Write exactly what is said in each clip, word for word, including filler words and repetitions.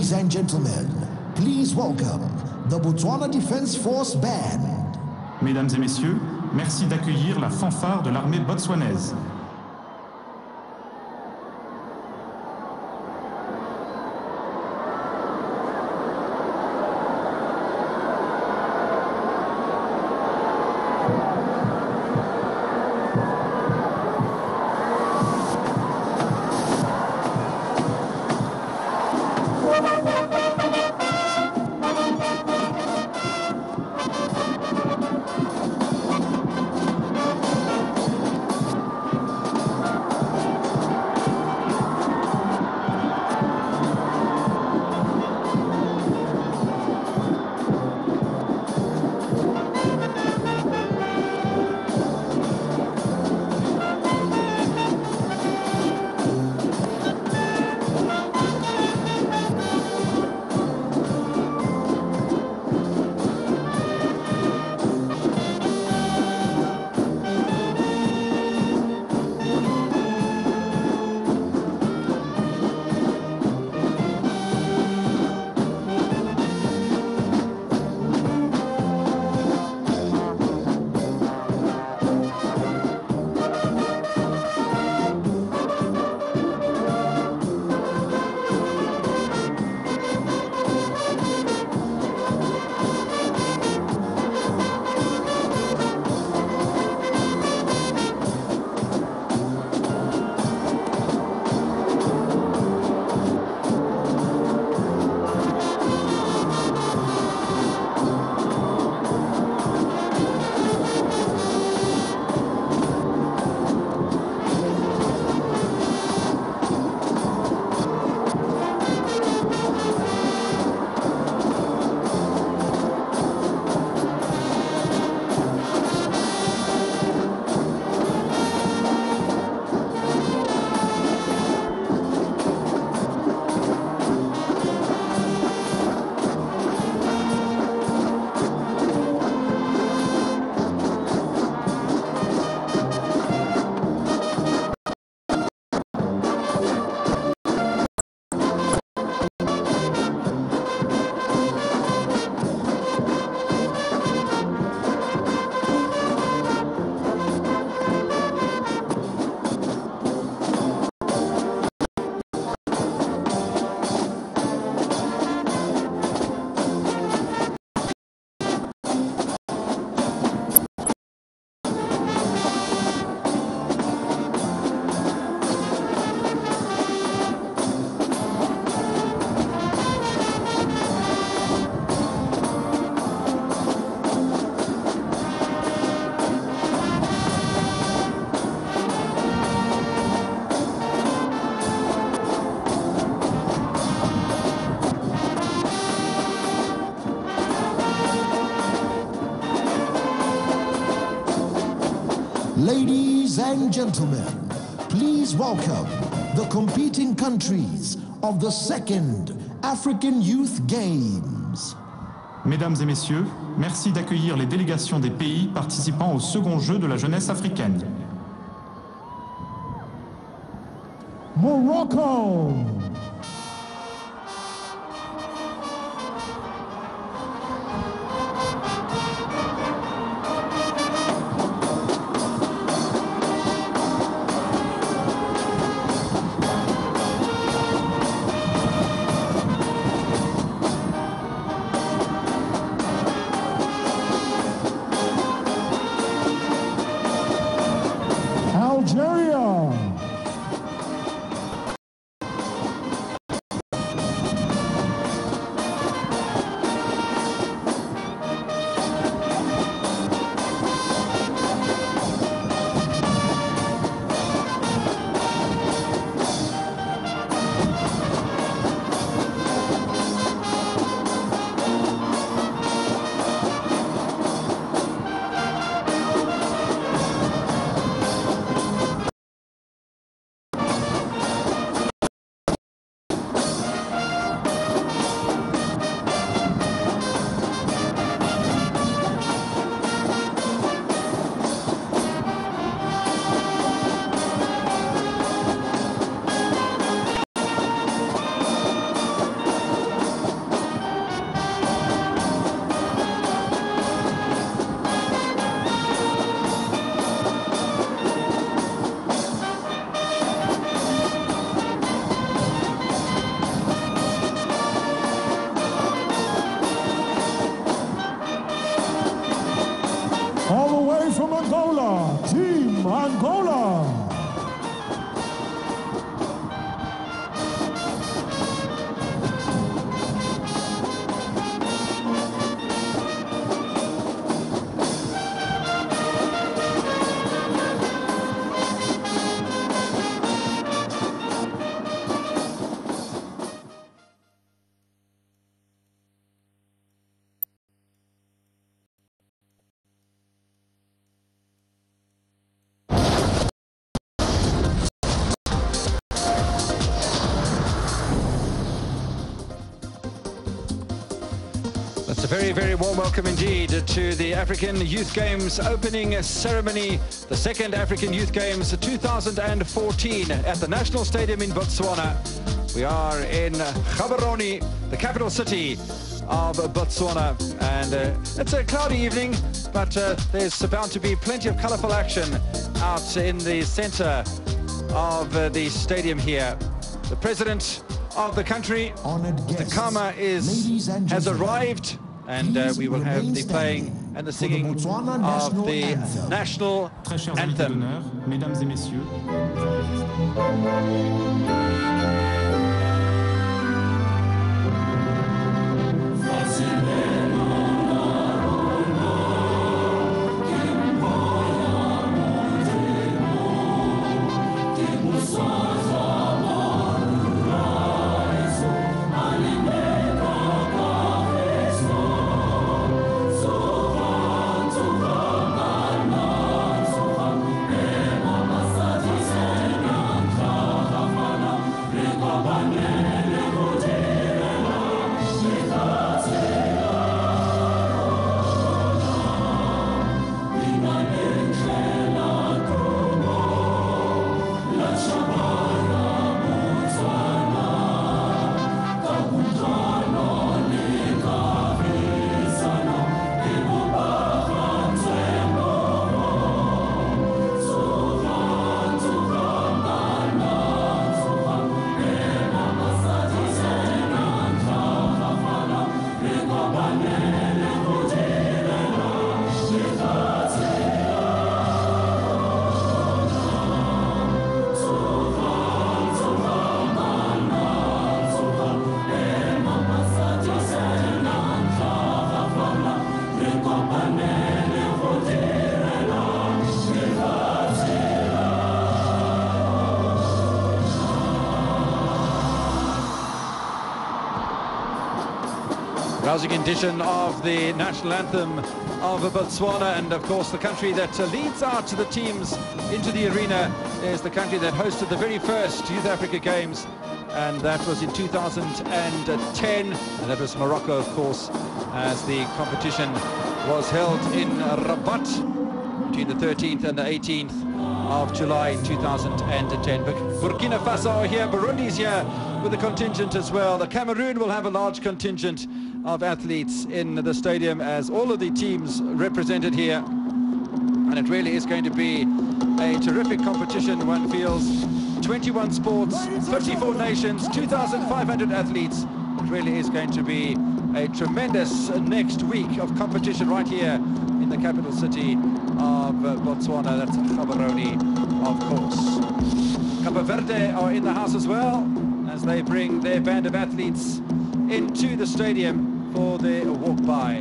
Ladies and gentlemen, please welcome the Botswana Defense Force Band. Mesdames et messieurs, merci d'accueillir la fanfare de l'armée botswanaise. Ladies and gentlemen, please welcome the competing countries of the Second African Youth Games. Mesdames et messieurs, merci d'accueillir les délégations des pays participant au second jeu de la jeunesse africaine. Morocco. Algeria. Angola, Team Angola. That's a very, very warm welcome indeed to the African Youth Games opening ceremony, the second African Youth Games two thousand fourteen at the National Stadium in Botswana. We are in Gaborone, the capital city of Botswana, and uh, it's a cloudy evening, but uh, there's bound to be plenty of colorful action out in the center of uh, the stadium here. The president of the country, the Kama, is has arrived, and uh, we will have the playing and the singing of the national Très chers invités anthem. d'honneur, mesdames et messieurs. Rousing rendition of the national anthem of Botswana, and of course the country that uh, leads out to the teams into the arena is the country that hosted the very first Youth Africa Games, and that was in two thousand ten, and that was Morocco, of course, as the competition was held in Rabat between the thirteenth and the eighteenth of July in two thousand ten. But Burkina Faso are here, Burundi's here with a contingent as well. The Cameroon will have a large contingent of athletes in the stadium, as all of the teams represented here, and it really is going to be a terrific competition. One feels twenty-one sports, fifty-four nations, two thousand five hundred athletes. It really is going to be a tremendous next week of competition right here in the capital city of Botswana. That's Gaborone, of course. Cabo Verde are in the house as well, as they bring their band of athletes into the stadium for their walk-by.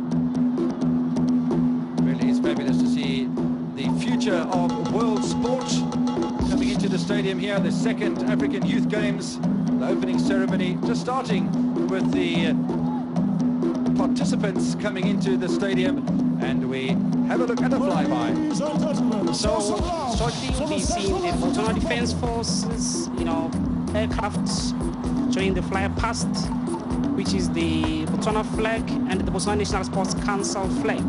Really is fabulous to see the future of world sport coming into the stadium here. The second African Youth Games, the opening ceremony, just starting with the participants coming into the stadium, and we have a look at a flyby. So, shortly we'll be seeing the Botswana Defense Forces, you know, aircrafts showing the fly past, which is the Botswana flag and the Botswana National Sports Council flag.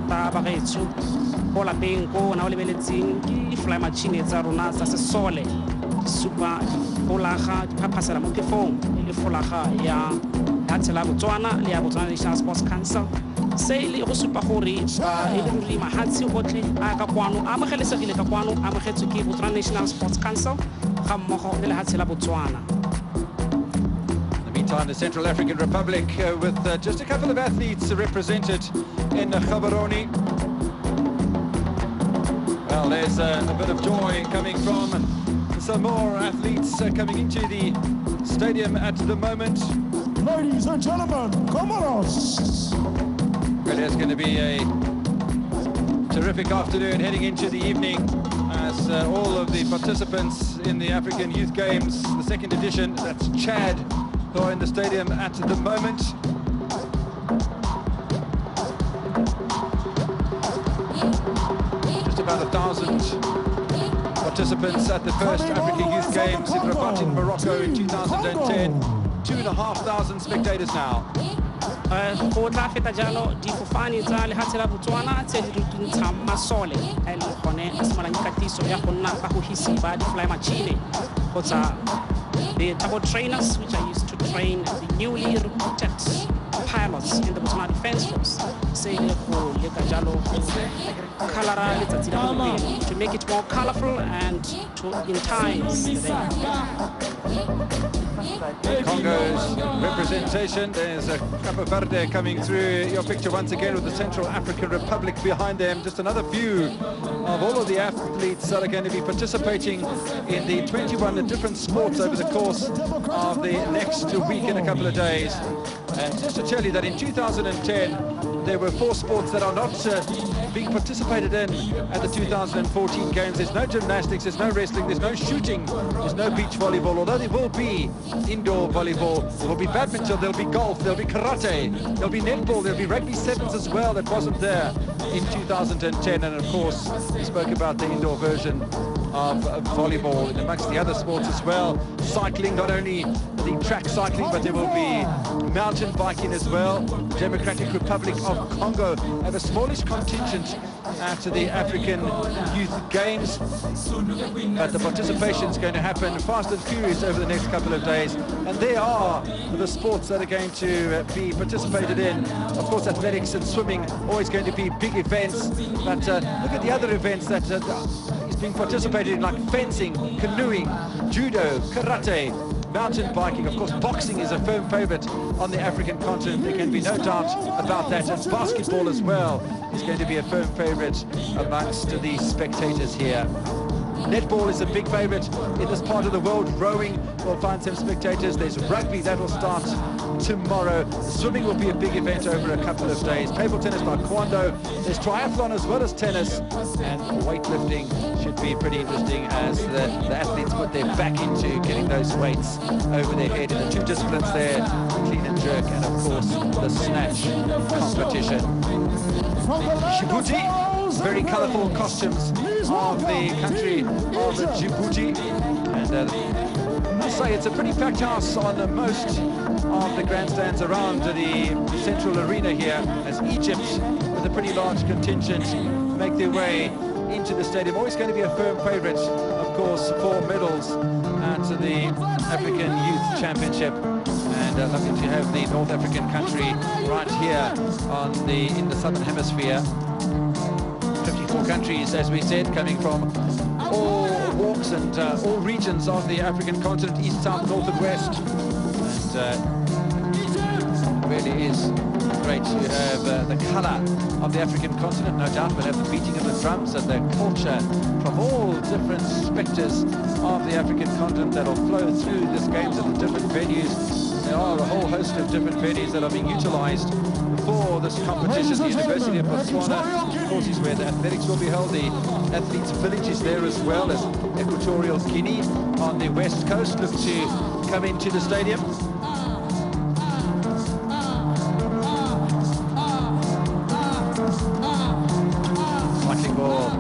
Go lapeng ko na o lebeletseng ke fly machine tsa rona tsa sesole super folaga diphapasela mo phefong le folaga ya hatsela Botswana le ya Botswana National Sports Council se le go supa gore e le ruri mahatsi gotle a ka kwano a mogelesegile ka kwano a mogetswe ke Botswana National Sports Council ga mmogo le hatsela Botswana. In the Central African Republic, uh, with uh, just a couple of athletes represented in uh, Gaborone. Well, there's uh, a bit of joy coming from some more athletes uh, coming into the stadium at the moment. Ladies and gentlemen, Comoros! It is going to be a terrific afternoon heading into the evening as uh, all of the participants in the African Youth Games, the second edition, that's Chad, who are in the stadium at the moment. Just about a thousand participants at the first African Youth Games in Rabat in Morocco in two thousand ten. Two and a half thousand spectators now. Go tla feta jalo difofane tsa lehatshe la Botswana tse di rutuntsha masole a le gone a simolang katiso ya go nna bahogisi ba di-fly machine kgotsa the double trainers which are used to train the newly recruited pilots in the Botswana Defence Force. Se le go leka jalo colora letsatsi la bobedi to make it more colorful and to entice the day. Congo's representation. There's a Cabo Verde coming through your picture once again with the Central African Republic behind them. Just another view of all of the athletes that are going to be participating in the twenty-one different sports over the course of the next week and a couple of days. And just to tell you that in two thousand ten, there were four sports that are not uh, being participated in at the two thousand fourteen games. There's no gymnastics, there's no wrestling, there's no shooting, there's no beach volleyball, although there will be indoor volleyball, there will be badminton, there'll be golf, there'll be karate, there'll be netball, there'll be rugby sevens as well that wasn't there in two thousand ten. And of course, we spoke about the indoor version of uh, volleyball and amongst the other sports as well. Cycling, not only the track cycling, but there will be mountain biking as well. Democratic Republic of Congo have a smallish contingent after the African Youth Games, but the participation is going to happen fast and furious over the next couple of days, and there are the sports that are going to be participated in. Of course, athletics and swimming always going to be big events, but uh, look at the other events that uh, is being participated in, like fencing, canoeing, judo, karate, mountain biking. Of course, boxing is a firm favorite on the African continent. There can be no doubt about that. And basketball as well is going to be a firm favorite amongst the spectators here. Netball is a big favorite in this part of the world. Rowing will find some spectators. There's rugby that will start tomorrow. Swimming will be a big event over a couple of days. Table tennis, taekwondo. There's triathlon as well as tennis. And weightlifting should be pretty interesting as the, the athletes put their back into getting those weights over their head in the two disciplines there, clean and jerk, and of course the snatch competition. Djibouti, very colourful costumes of the country of Djibouti, and uh, I must say it's a pretty packed house on uh, most of the grandstands around the central arena here, as Egypt, with a pretty large contingent, make their way into the stadium. Always going to be a firm favourite, of course, for medals at the African Youth Championship, and uh, lucky to have the North African country right here on the in the southern hemisphere. fifty-four countries, as we said, coming from all walks and uh, all regions of the African continent, east, south, north and west. And uh, it really is great to have uh, the colour of the African continent, no doubt, but have the beating of the drums and the culture from all different spectres of the African continent that will flow through this games at the different venues. There are a whole host of different venues that are being utilised for this competition. The University of Botswana, of course, is where the athletics will be held. The athletes' village is there as well as Equatorial Guinea on the west coast look to come into the stadium. Cycling will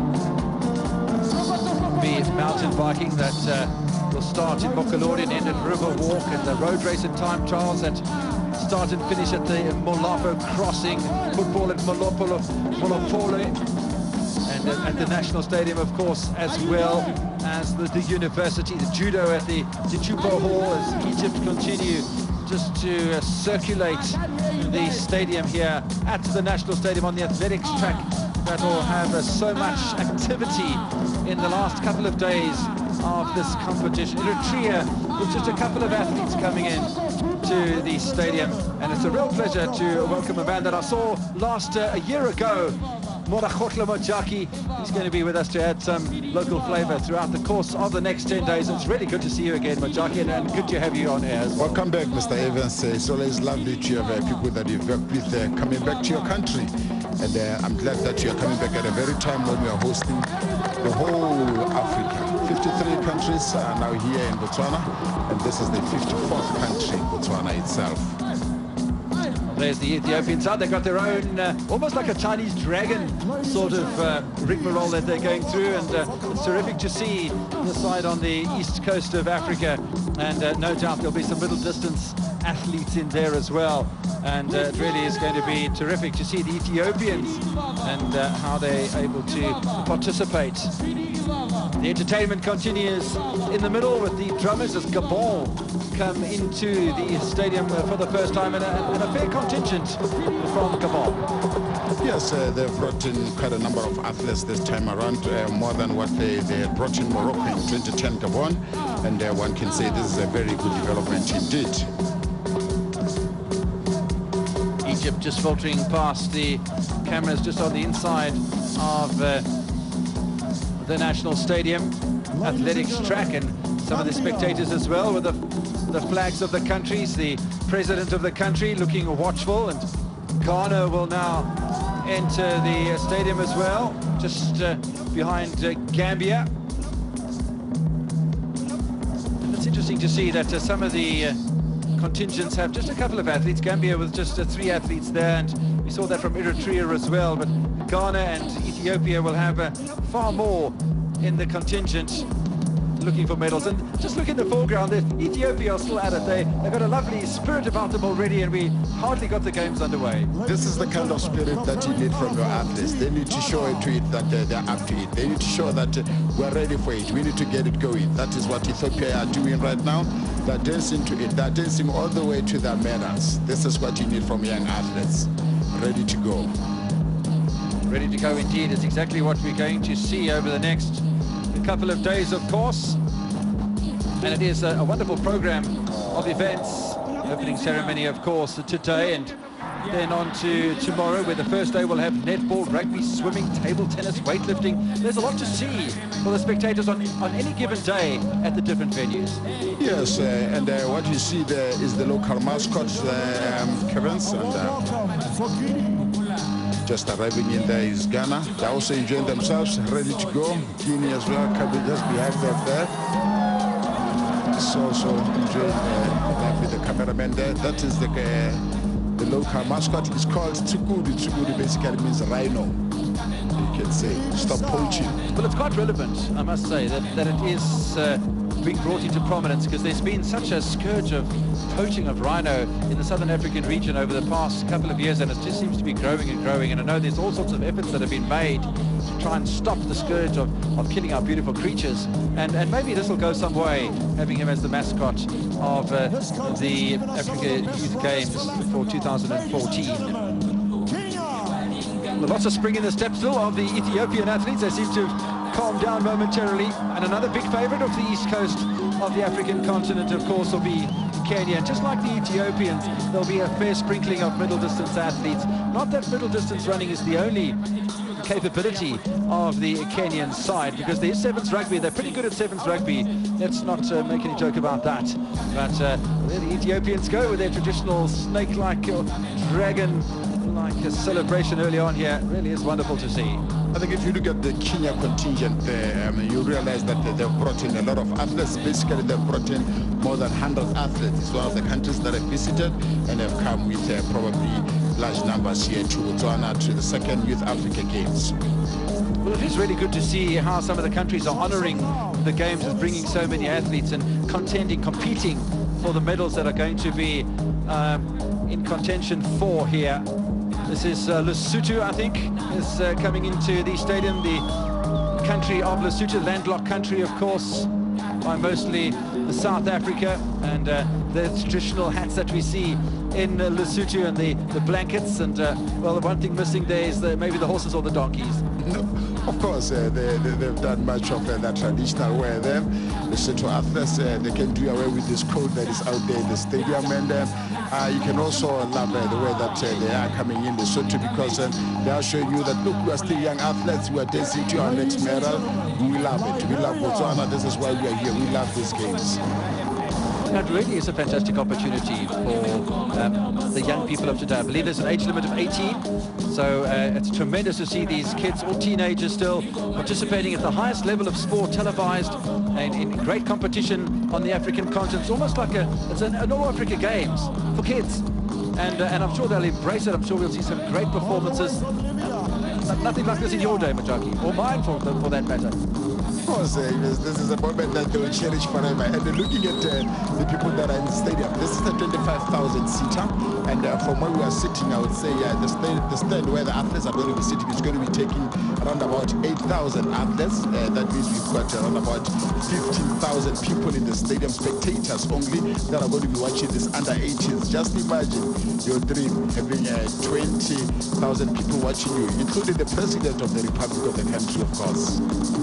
be mountain biking that uh, will start in Mokolori and end at River Walk, and the road race and time trials that start and finish at the Molapo crossing, football at Molopolo, Molopole, and uh, at the National Stadium, of course, as well as the, the university, the judo at the Dichupo Hall, as Egypt continue just to uh, circulate the stadium here at the National Stadium on the athletics track that will have uh, so much activity in the last couple of days of this competition. Eritrea, with just a couple of athletes coming in to the stadium, and it's a real pleasure to welcome a man that I saw last uh, a year ago, Morakgotla Mojaki. He's going to be with us to add some local flavour throughout the course of the next ten days. It's really good to see you again, Mojaki, and, and good to have you on air as well. Welcome back, Mister Evans. It's always lovely to have uh, people that you've worked with uh, coming back to your country. And uh, I'm glad that you're coming back at a very time when we are hosting the whole Africa. fifty-three countries are now here in Botswana, and this is the fifty-fourth country, Botswana itself. There's the Ethiopian side. They've got their own, uh, almost like a Chinese dragon sort of uh, rigmarole that they're going through, and uh, it's terrific to see the side on the east coast of Africa, and uh, no doubt there'll be some middle distance athletes in there as well, and uh, it really is going to be terrific to see the Ethiopians and uh, how they're able to participate. The entertainment continues in the middle with the drummers as Gabon come into the stadium for the first time, and a, and a fair contingent from Gabon. Yes, uh, they've brought in quite a number of athletes this time around, uh, more than what they, they brought in Morocco in twenty ten Gabon, and uh, one can say this is a very good development indeed. Egypt just filtering past the cameras just on the inside of uh, the National Stadium athletics track, and some of the spectators as well with the, the flags of the countries. The president of the country looking watchful, and Ghana will now enter the stadium as well, just uh, behind uh, Gambia. And it's interesting to see that uh, some of the uh, contingents have just a couple of athletes. Gambia with just uh, three athletes there, and we saw that from Eritrea as well, but Ghana and Ethiopia will have uh, far more in the contingent looking for medals. And just look in the foreground there, Ethiopia are still at it. They, they've got a lovely spirit about them already, and we hardly got the games underway. This is the kind of spirit that you need from your athletes. They need to show it to it that uh, they're up to it. They need to show that uh, we're ready for it. We need to get it going. That is what Ethiopia are doing right now. They're dancing to it. They're dancing all the way to their medals. This is what you need from young athletes. Ready to go. Ready to go indeed is exactly what we're going to see over the next couple of days, of course. And it is a, a wonderful program of events. Opening ceremony, of course, today, and then on to tomorrow, where the first day will have netball, rugby, swimming, table tennis, weightlifting. There's a lot to see for the spectators on, on any given day at the different venues. Yes, uh, and uh, what you see there is the local mascots, uh, um, Kevin's, and uh, just arriving in there is Ghana. They're also enjoying themselves, ready to go. Guinea as well, coming just behind them there. So, so enjoying uh, life with the cameraman there. That is the uh, the local mascot. It's called Tsukudi. Tsukudi basically means rhino. You can say, stop poaching. Well, it's quite relevant, I must say, that, that it is uh, being brought into prominence, because there's been such a scourge of poaching of rhino in the southern African region over the past couple of years, and it just seems to be growing and growing. And I know there's all sorts of efforts that have been made to try and stop the scourge of, of killing our beautiful creatures, and, and maybe this will go some way, having him as the mascot of uh, the Africa Youth Games for two thousand fourteen. Lots of spring in the step still of the Ethiopian athletes. They seem to have calmed down momentarily. And another big favourite of the east coast of the African continent, of course, will be Kenya. And just like the Ethiopians, there'll be a fair sprinkling of middle distance athletes. Not that middle distance running is the only capability of the Kenyan side, because there's sevens rugby. They're pretty good at sevens rugby. Let's not uh, make any joke about that. But uh, there the Ethiopians go with their traditional snake-like uh, dragon like a celebration early on here. It really is wonderful to see. I think if you look at the Kenya contingent there, um, you realize that they've brought in a lot of athletes. Basically, they've brought in more than one hundred athletes. It's one of the countries that I've visited, and have come with uh, probably large numbers here to Botswana, to the second Youth Africa Games. Well, it is really good to see how some of the countries are honouring the games with bringing so many athletes and contending, competing for the medals that are going to be um, in contention for here. This is uh, Lesotho, I think, is uh, coming into the stadium. The country of Lesotho, landlocked country, of course, by mostly South Africa, and uh, the traditional hats that we see in uh, Lesotho, and the, the blankets, and uh, well, the one thing missing there is the, maybe the horses or the donkeys. No, of course, uh, they, they, they've done much of uh, that traditional wear there. The Lesotho athletes, uh, they can do away with this coat that is out there in the stadium, and uh, uh, you can also love uh, the way that uh, they are coming in Lesotho, because uh, they are showing you that, look, we are still young athletes, we are dancing to our next medal. We love it. We love Botswana. This is why we are here. We love these games. It really is a fantastic opportunity for um, the young people of today. I believe there's an age limit of eighteen, so uh, it's tremendous to see these kids, all teenagers still, participating at the highest level of sport, televised, and in great competition on the African continent. It's almost like a, it's an, an all-Africa Games for kids, and, uh, and I'm sure they'll embrace it. I'm sure we'll see some great performances. Nothing like this in your day, Majaki, or mine for, for that matter. Of course, uh, this is a moment that they will cherish forever. And uh, looking at uh, the people that are in the stadium, this is a twenty-five thousand seater. And uh, from where we are sitting, I would say uh, the, stand, the stand where the athletes are going to be sitting is going to be taking around about eight thousand athletes. Uh, that means we've got around about fifteen thousand people in the stadium, spectators only, that are going to be watching this under eighteens. Just imagine your dream, having uh, twenty thousand people watching you, including the president of the Republic of the country, of course.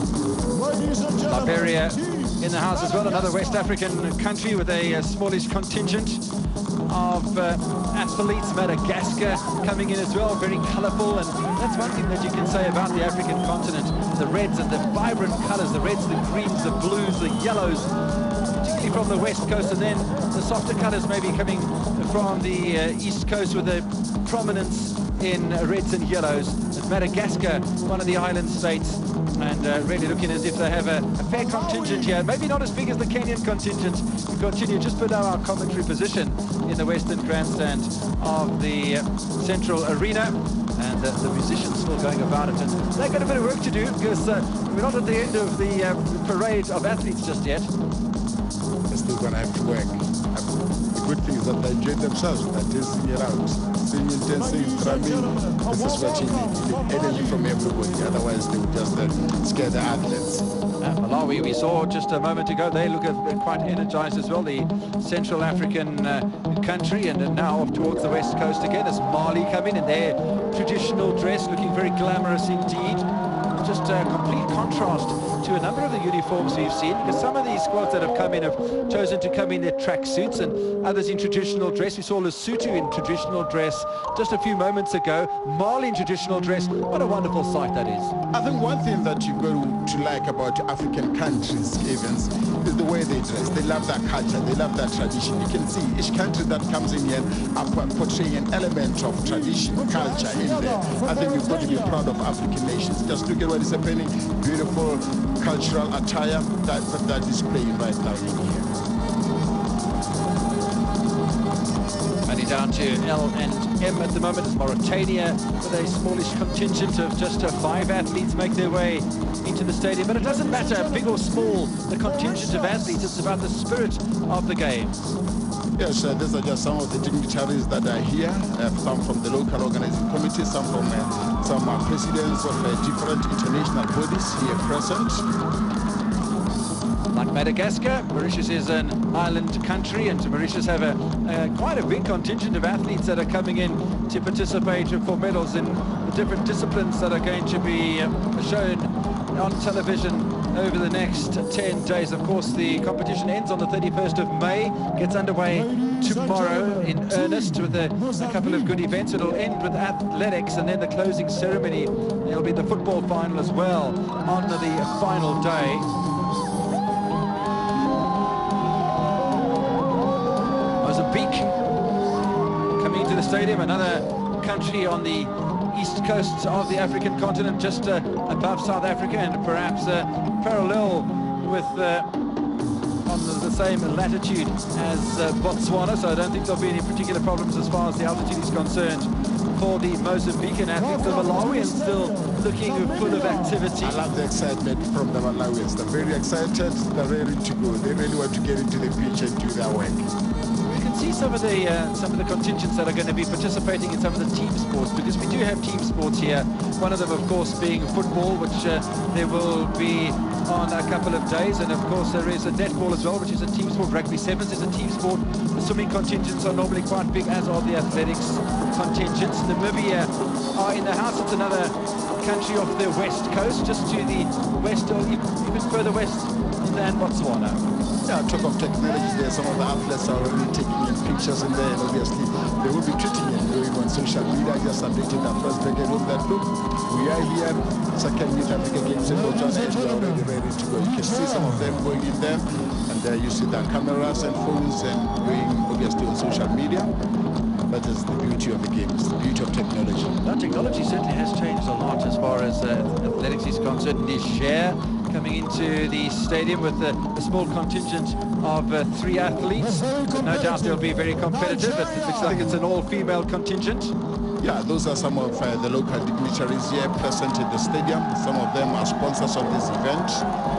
Liberia in the house as well, another West African country with a, a smallish contingent of uh, athletes. Madagascar coming in as well, very colourful, and that's one thing that you can say about the African continent. The reds and the vibrant colours, the reds, the greens, the blues, the yellows, particularly from the west coast, and then the softer colours maybe coming from the uh, east coast with a prominence in uh, reds and yellows. But Madagascar, one of the island states, and uh, really looking as if they have a, a fair contingent here. Maybe not as big as the Kenyan contingent. We continue just below our commentary position in the western grandstand of the uh, central arena, and uh, the musicians still going about it. And they've got a bit of work to do, because uh, we're not at the end of the uh, parade of athletes just yet. They're still going to have to work. The good thing is that they enjoy themselves, that is singing around, singing, dancing, drumming. This is what you need. You need energy from everybody, otherwise they would just uh, scare the athletes. Uh, Malawi, we saw just a moment ago, they look uh, quite energized as well, the Central African uh, country, and uh, now off towards the west coast again as Mali come in in their traditional dress, looking very glamorous indeed. Just a complete contrast to a number of the uniforms we've seen, because some of these squads that have come in have chosen to come in their track suits, and others in traditional dress. We saw Lesotho in traditional dress just a few moments ago, Mali in traditional dress. What a wonderful sight that is. I think one thing that you've got to like about African countries, Evans, is the way they dress. They love that culture, they love that tradition. You can see each country that comes in here are portraying an element of tradition, culture in there. I think we've got to be proud of African nations. Just look at what is happening. Beautiful cultural attire that, that, that is playing right now in here. Only down to L and M at the moment. It's Mauritania with a smallish contingent of just uh, five athletes make their way into the stadium. But it doesn't matter, big or small, the contingent of athletes. It's about the spirit of the games. Yes, uh, these are just some of the dignitaries that are here, uh, some from the local organizing committee, some from uh, some uh, presidents of uh, different international bodies here present. Like Madagascar, Mauritius is an island country, and Mauritius have a, a quite a big contingent of athletes that are coming in to participate for medals in the different disciplines that are going to be uh, shown on television over the next ten days. Of course, the competition ends on the thirty-first of May, gets underway tomorrow in earnest with a, a couple of good events. It'll end with athletics, and then the closing ceremony. It'll be the football final as well on the final day. Mozambique coming into the stadium, another country on the east coast of the African continent, just uh, above South Africa, and perhaps uh, parallel with uh, on the, the same latitude as uh, Botswana, so I don't think there'll be any particular problems as far as the altitude is concerned for the Mozambican athletes. The Malawians still looking full of activity. I love the excitement from the Malawians. They're very excited, they're ready to go. They really want to get into the pitch and do their work. See some of the uh, some of the contingents that are going to be participating in some of the team sports, because we do have team sports here. One of them, of course, being football, which uh, there will be on a couple of days. And of course there is a netball as well, which is a team sport. Rugby sevens is a team sport. The swimming contingents are normally quite big, as are the athletics contingents. Namibia are in the house. It's another country off the west coast, just to the west, or even further west than Botswana. Yeah, talk of technology there. Some of the athletes are already taking in pictures in there, and obviously they will be tweeting and going on social media, just updating their first decade of that. Look, we are here, second Youth Africa Games in Botswana, and we are already ready to go. You can see some of them going in there, and there you see their cameras and phones and going obviously on social media. That is the beauty of the game, it's the beauty of technology. Now, technology certainly has changed a lot as far as uh, athletics is concerned. Niger coming into the stadium with a, a small contingent of uh, three athletes. No doubt they'll be very competitive. It looks like it's an all-female contingent. Yeah, those are some of uh, the local dignitaries here present in the stadium. Some of them are sponsors of this event.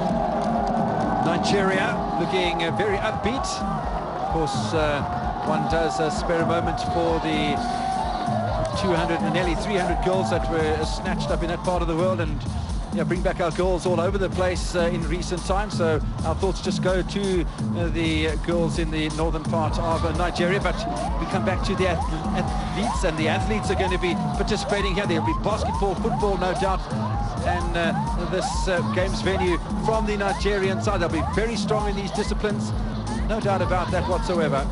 Nigeria looking uh, very upbeat. Of course, uh, one does uh, spare a moment for the two hundred and nearly three hundred girls that were snatched up in that part of the world, and yeah, bring back our girls all over the place uh, in recent times. So our thoughts just go to uh, the girls in the northern part of uh, Nigeria. But we come back to the ath athletes, and the athletes are going to be participating here. There'll be basketball, football, no doubt, and uh, this uh, games venue from the Nigerian side. They'll be very strong in these disciplines, no doubt about that whatsoever.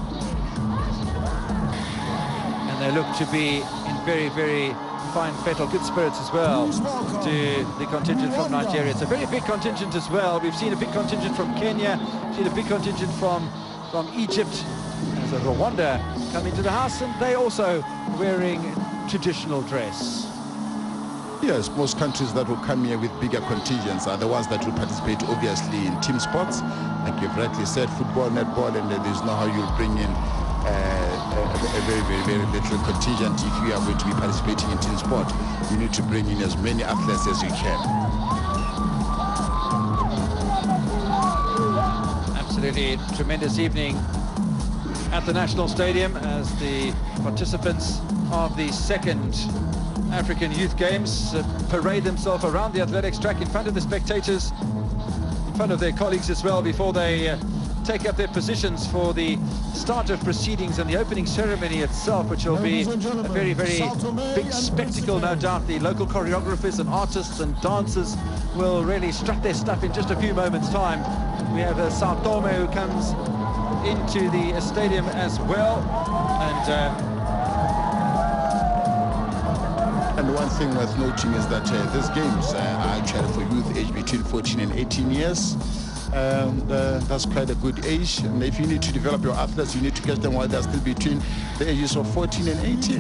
And they look to be in very, very fine fettle, good spirits as well to the contingent from Nigeria. It's a very big contingent as well. We've seen a big contingent from Kenya, seen a big contingent from, from Egypt. There's a Rwanda coming to the house, and they also wearing traditional dress. Yes, most countries that will come here with bigger contingents are the ones that will participate obviously in team sports. Like you've rightly said, football, netball, and there's no how you'll bring in Uh, a, a very, very, very little contingent. If you are going to be participating in team sport, you need to bring in as many athletes as you can. Absolutely tremendous evening at the National Stadium as the participants of the second African Youth Games uh, parade themselves around the athletics track in front of the spectators, in front of their colleagues as well, before they uh, take up their positions for the start of proceedings and the opening ceremony itself, which will be a very, very big spectacle, no doubt. The local choreographers and artists and dancers will really strut their stuff in just a few moments' time. We have uh, Sao Tome, who comes into the uh, stadium as well, and uh, and one thing worth noting is that uh, these games uh, are actually for youth age between fourteen and eighteen years. And uh, that's quite a good age. And if you need to develop your athletes, you need to catch them while they're still between the ages of fourteen and eighteen.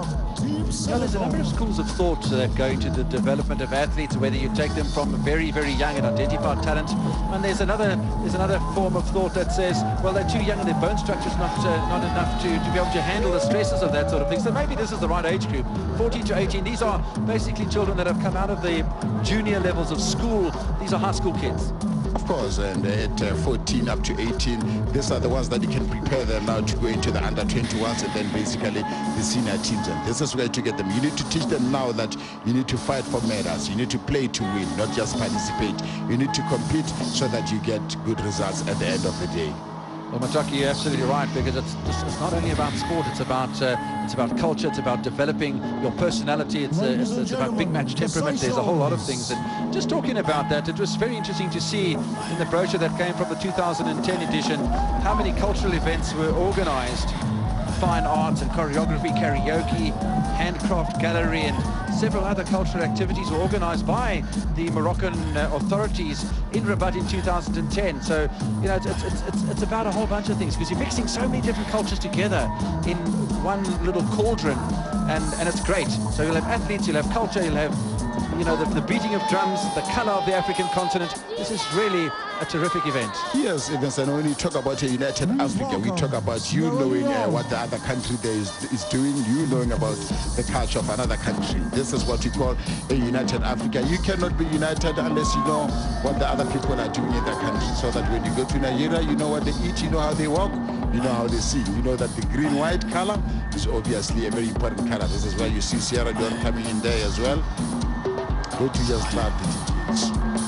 Well, there's a number of schools of thought that go into the development of athletes, whether you take them from very, very young and identify talent. And there's another there's another form of thought that says, well, they're too young and their bone structure's not uh, not enough to, to be able to handle the stresses of that sort of thing. So maybe this is the right age group, fourteen to eighteen. These are basically children that have come out of the junior levels of school. These are high school kids. Of course, and at uh, fourteen up to eighteen, these are the ones that you can prepare them now to go into the under twenty-ones and then basically the senior teams. And this is where to get them. You need to teach them now that you need to fight for medals. You need to play to win, not just participate. You need to compete so that you get good results at the end of the day. Well, Mataki, you're absolutely right, because it's, it's not only about sport, it's about uh, it's about culture, it's about developing your personality, it's, uh, it's, it's about big match temperament. There's a whole lot of things. And just talking about that, it was very interesting to see in the brochure that came from the two thousand ten edition how many cultural events were organized. Fine arts and choreography, karaoke, handcraft gallery, and several other cultural activities were organized by the Moroccan uh, authorities in Rabat in two thousand ten. So, you know, it's, it's, it's, it's about a whole bunch of things, because you're mixing so many different cultures together in one little cauldron, and, and it's great. So you'll have athletes, you'll have culture, you'll have, you know, the, the beating of drums, the color of the African continent. This is really a terrific event. Yes, Vincent, when you talk about a united Africa, we talk about you knowing uh, what the other country there is, is doing, you knowing about the culture of another country. This is what we call a united Africa. You cannot be united unless you know what the other people are doing in their country, so that when you go to Nigeria, you know what they eat, you know how they walk, you know how they sing. You know that the green-white color is obviously a very important color. This is why you see Sierra Leone coming in there as well. Don't you just love the details?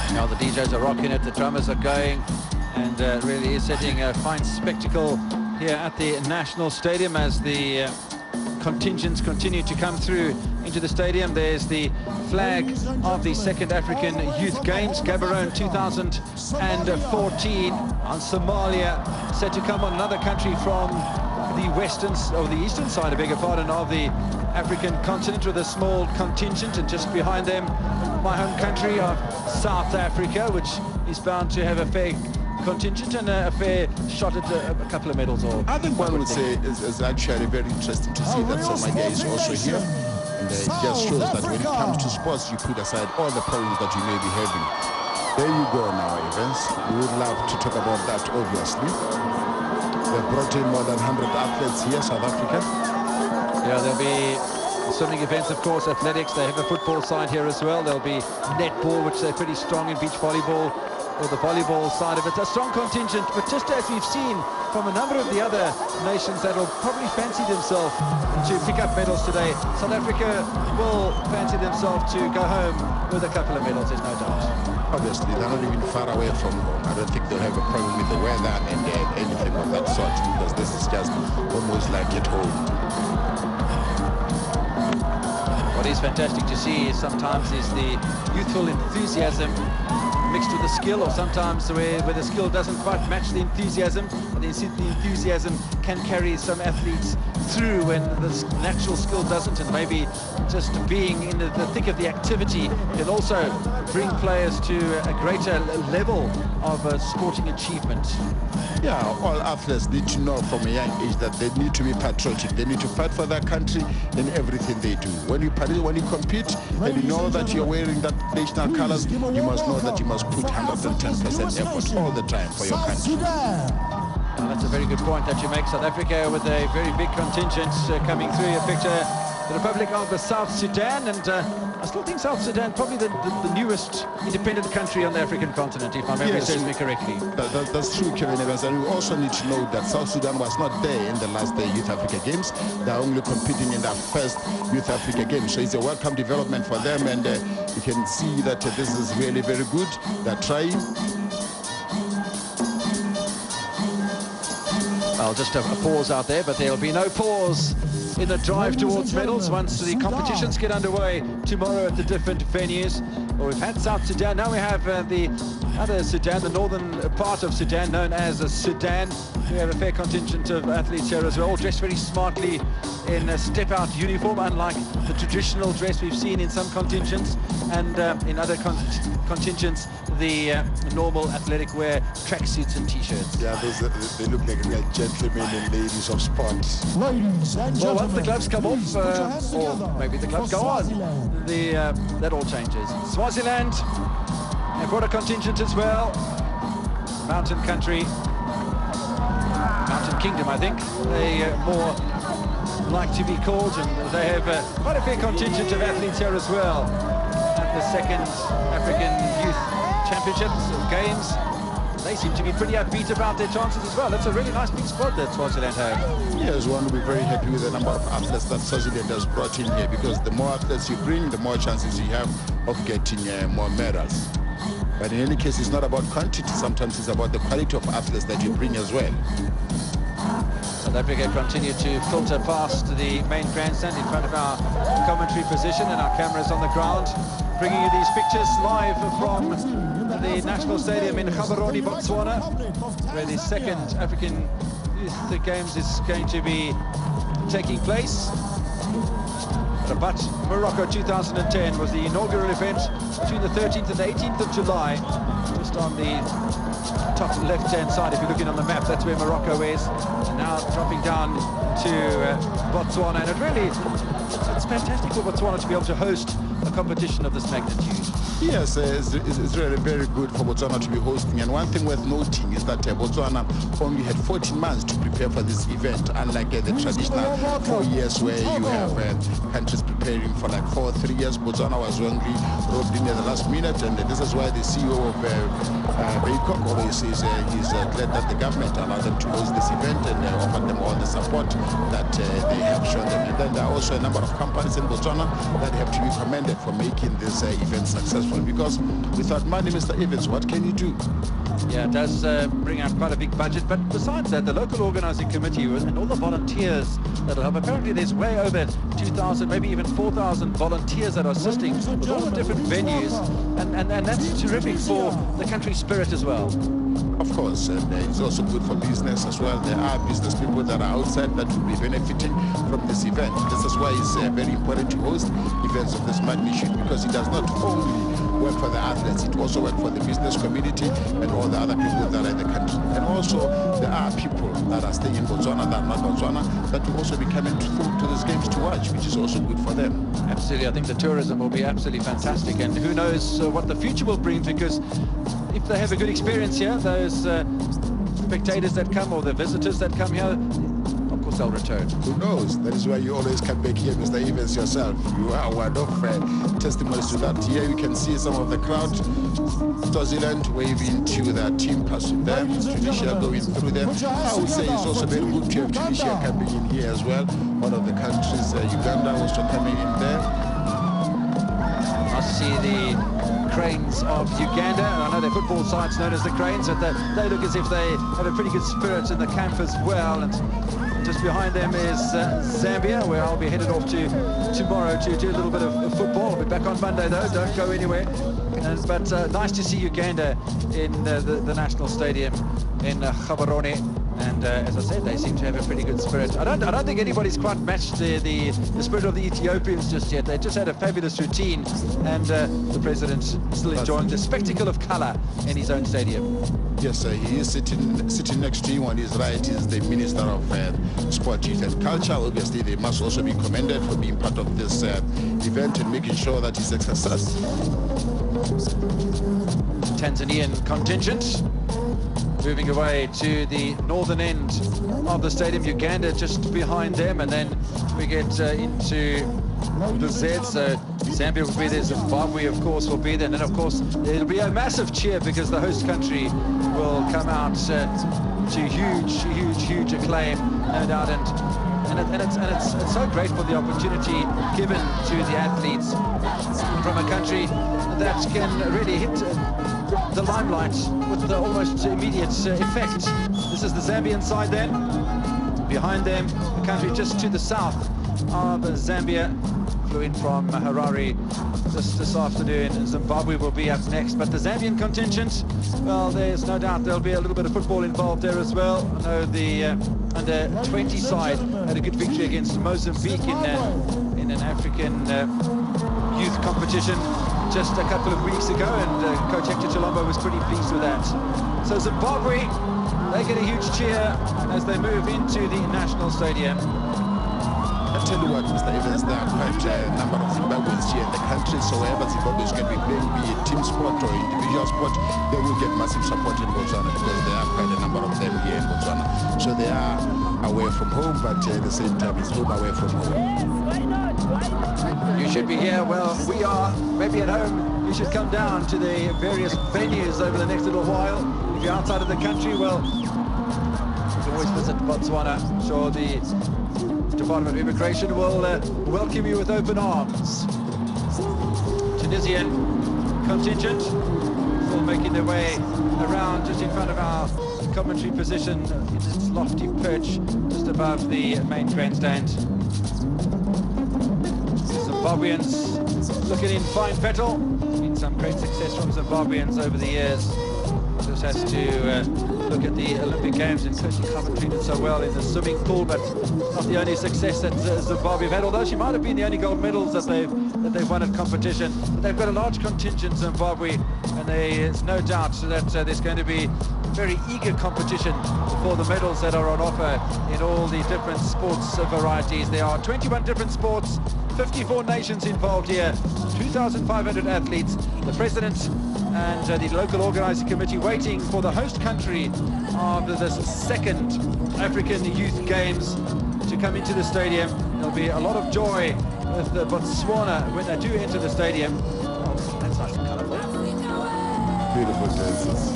Now the D Js are rocking it, the drummers are going, and uh, really is setting a fine spectacle here at the National Stadium as the uh, contingents continue to come through into the stadium. There's the flag of the second African Youth Games, Gaborone two thousand fourteen, on Somalia, set to come on another country from the western, or the eastern side, I beg your pardon, of the African continent, with a small contingent, and just behind them, my home country of South Africa, which is bound to have a fair contingent and a, a fair shot at a, a couple of medals. Or I think one would say is, is actually very interesting to see that Somalia is also here, and uh, it just shows that when it comes to sports, you put aside all the problems that you may be having. There you go now, Evans. We would love to talk about that, obviously. They've brought in more than one hundred athletes here, South Africa. Yeah, there'll be swimming events, of course, athletics. They have a football side here as well. There'll be netball, which they're pretty strong in, beach volleyball, or the volleyball side of it. A strong contingent, but just as we've seen from a number of the other nations that will probably fancy themselves to pick up medals today, South Africa will fancy themselves to go home with a couple of medals, there's no doubt. Obviously, they're not even far away from home. I don't think they'll have a problem with the weather and uh, anything of that sort, because this is just almost like at home. What is fantastic to see is sometimes is the youthful enthusiasm mixed with the skill, or sometimes where, where the skill doesn't quite match the enthusiasm, but the enthusiasm can carry some athletes through when the natural skill doesn't, and maybe just being in the, the thick of the activity can also bring players to a greater level of uh, sporting achievement. Yeah, all athletes need to know from a young age that they need to be patriotic. They need to fight for their country in everything they do. When you when you compete and you know that you're wearing that national colors, you must know that you must put one hundred ten percent effort all the time for your country. Well, that's a very good point that you make. South Africa with a very big contingent uh, coming through. You picture the Republic of the South Sudan, and uh, I still think South Sudan probably the, the, the newest independent country on the African continent, if my memory yes, serves me correctly. That, that, that's true, Kevin Evans, and we also need to know that South Sudan was not there in the last uh, Youth Africa Games. They are only competing in their first Youth Africa Games, so it's a welcome development for them, and uh, you can see that uh, this is really very good. They're trying. Well, just a, a pause out there, but there'll be no pause in the drive towards medals once the competitions get underway tomorrow at the different venues. Well, we've had South Sudan, now we have uh, the other Sudan, the northern part of Sudan, known as uh, Sudan. We have a fair contingent of athletes here as well, all dressed very smartly in a step-out uniform, unlike the traditional dress we've seen in some contingents, and uh, in other con contingents, the uh, normal athletic wear, tracksuits and t-shirts. Yeah, those, uh, they look like real gentlemen and ladies of sports. Ladies and Well, gentlemen, once the gloves come off, uh, or together maybe the gloves for go on, Swaziland. the, uh, that all changes. Swaziland, they've brought a contingent as well. Mountain country, Mountain Kingdom, I think. They uh, more like to be called, and they have uh, quite a fair contingent of athletes here as well at the second African Youth Championships or Games. They seem to be pretty upbeat about their chances as well. That's a really nice big squad that Swaziland have. Yes, one will be very happy with the number of athletes that Swaziland has brought in here, because the more athletes you bring, the more chances you have of getting uh, more medals. But in any case, it's not about quantity. Sometimes it's about the quality of athletes that you bring as well. South Africa continue to filter past the main grandstand in front of our commentary position, and our cameras on the ground, bringing you these pictures live from the National Stadium in Gaborone, Botswana, where the second African Youth Games is going to be taking place. But Morocco two thousand ten was the inaugural event between the thirteenth and the eighteenth of July, just on the top left-hand side. If you're looking on the map, that's where Morocco is. And now dropping down to uh, Botswana, and it really, it's, it's fantastic for Botswana to be able to host a competition of this magnitude. Yes, uh, it's, it's really very good for Botswana to be hosting. And one thing worth noting is that uh, Botswana only had fourteen months to prepare for this event, unlike uh, the traditional four years where you have uh, countries preparing for like four, three years. Botswana was only roped in at the last minute, and this is why the C E O of uh, uh, Bangkok always says uh, he's uh, glad that the government allowed them to host this event and uh, offered them all the support that uh, they have shown them. And then there are also a number of companies in Botswana that have to be commended for making this uh, event successful, because without money, Mister Evans, what can you do? Yeah, it does uh, bring out quite a big budget, but besides that, the local organising committee and all the volunteers that help, apparently there's way over two thousand, maybe even four thousand volunteers that are assisting with all the different venues, and, and, and that's terrific for the country spirit as well. Of course, and uh, it's also good for business as well. There are business people that are outside that will be benefiting from this event. This is why it's uh, very important to host events of this magnitude, because it does not only work for the athletes, it also works for the business community and all the other people that are in the country. And also, there are people that are staying in Botswana, that are not Botswana, that will also be coming to, to these games to watch, which is also good for them. Absolutely, I think the tourism will be absolutely fantastic, and who knows uh, what the future will bring, because if they have a good experience here, those uh, spectators that come or the visitors that come here, of course they'll return. Who knows? That is why you always come back here, Mister Evans, yourself. You are one of uh, testimonies to that. Here you can see some of the crowd, Swaziland waving to their team, passing them, Tunisia going through them. I would say it's also very good to have Tunisia coming in here as well. One of the countries, uh, Uganda, also coming in there. I see the Cranes of Uganda. I know their football side's known as the Cranes, but they, they look as if they have a pretty good spirit in the camp as well. And just behind them is uh, Zambia, where I'll be headed off to tomorrow to do a little bit of, of football. I'll be back on Monday though, don't go anywhere. And, but uh, nice to see Uganda in uh, the, the national stadium in uh, Gaborone. And uh, as I said, they seem to have a pretty good spirit. I don't, I don't think anybody's quite matched the, the, the spirit of the Ethiopians just yet. They just had a fabulous routine, and uh, the president still enjoying the spectacle of colour in his own stadium. Yes, uh, he is sitting sitting next to him. On his right is the Minister of uh, Sport, Youth and Culture. Obviously, they must also be commended for being part of this uh, event and making sure that it's a success. Tanzanian contingent moving away to the northern end of the stadium. Uganda just behind them, and then we get uh, into the Z. So Zambia will be there, Zimbabwe of course will be there, and then of course it'll be a massive cheer because the host country will come out uh, to huge, huge, huge acclaim, no doubt. And And, it, and, it's, and it's, it's so great for the opportunity given to the athletes from a country that can really hit uh, the limelight with the almost immediate uh, effect. This is the Zambian side then. Behind them, the country just to the south of Zambia. Flew in from Harare this, this afternoon. Zimbabwe will be up next, but the Zambian contingent, well, there's no doubt there'll be a little bit of football involved there as well. I know the uh, under twenty side had a good victory against Mozambique in, uh, in an African uh, youth competition just a couple of weeks ago, and uh, Coach Hector Chilombo was pretty pleased with that. So Zimbabwe, they get a huge cheer as they move into the national stadium. I tell you what, Mister Evans, there are quite a number of Zimbabweans here in the country, so wherever Zimbabwe is going to be playing, be it team sport or individual sport, they will get massive support in Botswana because there are quite a number of them here in Botswana. So they are away from home, but uh, at the same time, it's home away from home. You should be here. Well, we are maybe at home. You should come down to the various venues over the next little while. If you're outside of the country, well, you can always visit Botswana. Sure, the Department of Immigration will uh, welcome you with open arms. Tunisian contingent still making their way around just in front of our commentary position in its lofty perch just above the main grandstand. Zimbabweans looking in fine fettle. Been some great success from Zimbabweans over the years. Just has to uh, look at the Olympic Games, and Kirsty Covent treated so well in the swimming pool, but not the only success that uh, Zimbabwe have had, although she might have been the only gold medals that they've that they've won at competition. But they've got a large contingent, Zimbabwe, and there's no doubt that uh, there's going to be very eager competition for the medals that are on offer in all the different sports varieties. There are twenty-one different sports, fifty-four nations involved here, two thousand five hundred athletes. The president and uh, the local organising committee waiting for the host country of this second African Youth Games to come into the stadium. There'll be a lot of joy with uh, Botswana when they do enter the stadium. Oh, that's nice and colourful. Beautiful dances.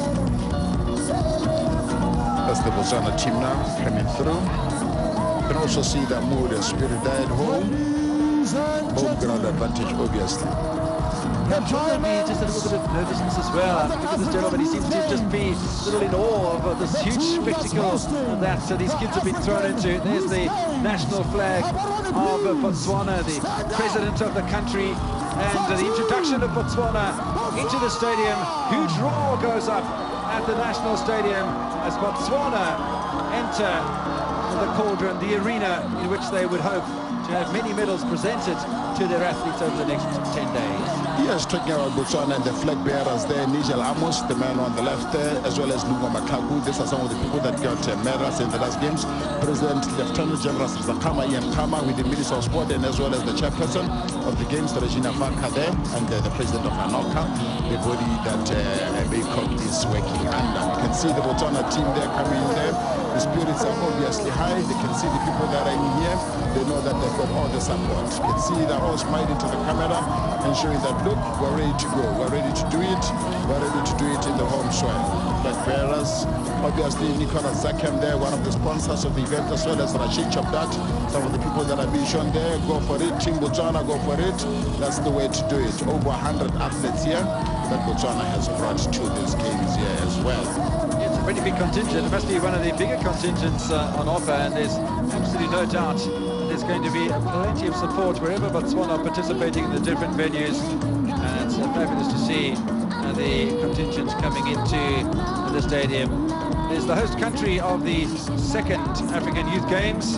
That's the Botswana team now coming through. You can also see that mood and spirit there at home. Home ground advantage, obviously. I'm sure there'll be just a little bit of nervousness as well. Look at this gentleman, he seems to just be a little in awe of uh, this huge spectacle that uh, these kids have been thrown into. There's the national flag of uh, Botswana, the president of the country, and uh, the introduction of Botswana into the stadium. Huge roar goes up at the national stadium as Botswana enter the cauldron, the arena in which they would hope to have many medals presented to their athletes over the next ten days. Yes, talking about Botswana and the flag bearers there, Nigel Amos, the man on the left there, as well as Lunga Makagu. These are some of the people that got uh, medals in the last games. President Lieutenant General Zakama Ian Kama with the Minister of Sport, and as well as the chairperson of the games, Regina Vaka there, and uh, the president of ANOCA, the body that uh, Baycock is working under. You can see the Botswana team there coming in there. The spirits are obviously high. They can see the people that are in here. They know that they've got all the support. You can see they're all smiling to the camera and showing that, look, we're ready to go. We're ready to do it. We're ready to do it in the home soil. Flag bearers, obviously Nicolas Zakem there, one of the sponsors of the event, as well as Rashid Chapdat. Some of the people that are being shown there, go for it. Team Botswana, go for it. That's the way to do it. Over one hundred athletes here that Botswana has brought to these games here as well. It's a pretty big contingent. It must be one of the bigger contingents uh, on offer, and there's absolutely no doubt there's going to be plenty of support wherever Botswana are participating in the different venues. And it's uh, fabulous to see uh, the contingents coming into the stadium. There's the host country of the second African Youth Games,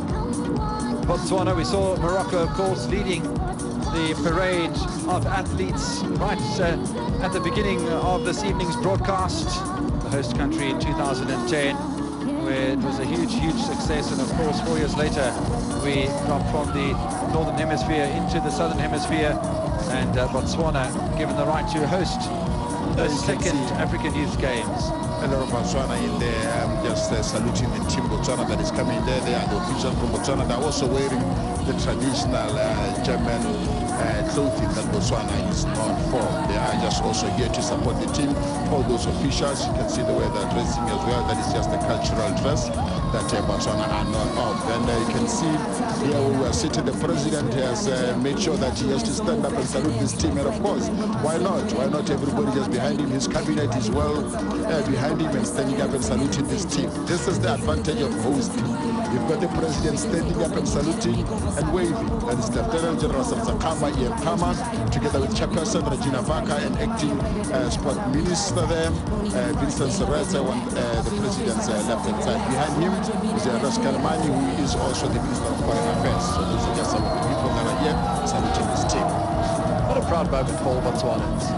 Botswana. We saw Morocco, of course, leading the parade of athletes right uh, at the beginning of this evening's broadcast. The host country in two thousand ten, where it was a huge, huge success, and of course four years later we dropped from the northern hemisphere into the southern hemisphere, and uh, Botswana given the right to host the second African Youth Games. A lot of Botswana in there, um, just uh, saluting the team Botswana that is coming there. They are the officials from Botswana. They're also wearing the traditional uh, German uh, clothing that Botswana is known for. They are just also here to support the team. All those officials, you can see the way they're dressing as well. That is just the cultural dress that uh, Botswana are known of. And uh, you can see here where we are sitting, the president has uh, made sure that he has to stand up and salute this team. And of course, why not? Why not everybody just behind him? His cabinet is well uh, behind him and standing up and saluting this team. This is the advantage of hosting. You've got the president standing up and saluting and waving. That is Lieutenant General Zakama Ian Kama, together with Chairperson Regina Vaka and acting uh, sport minister there, uh, Vincent Seretse, on uh, the president's uh, left-hand side. Behind him is uh, Ras Kalmani, who is also the Minister of Foreign Affairs. So these are just some of the people that are here saluting this team. What a proud moment for Botswanans.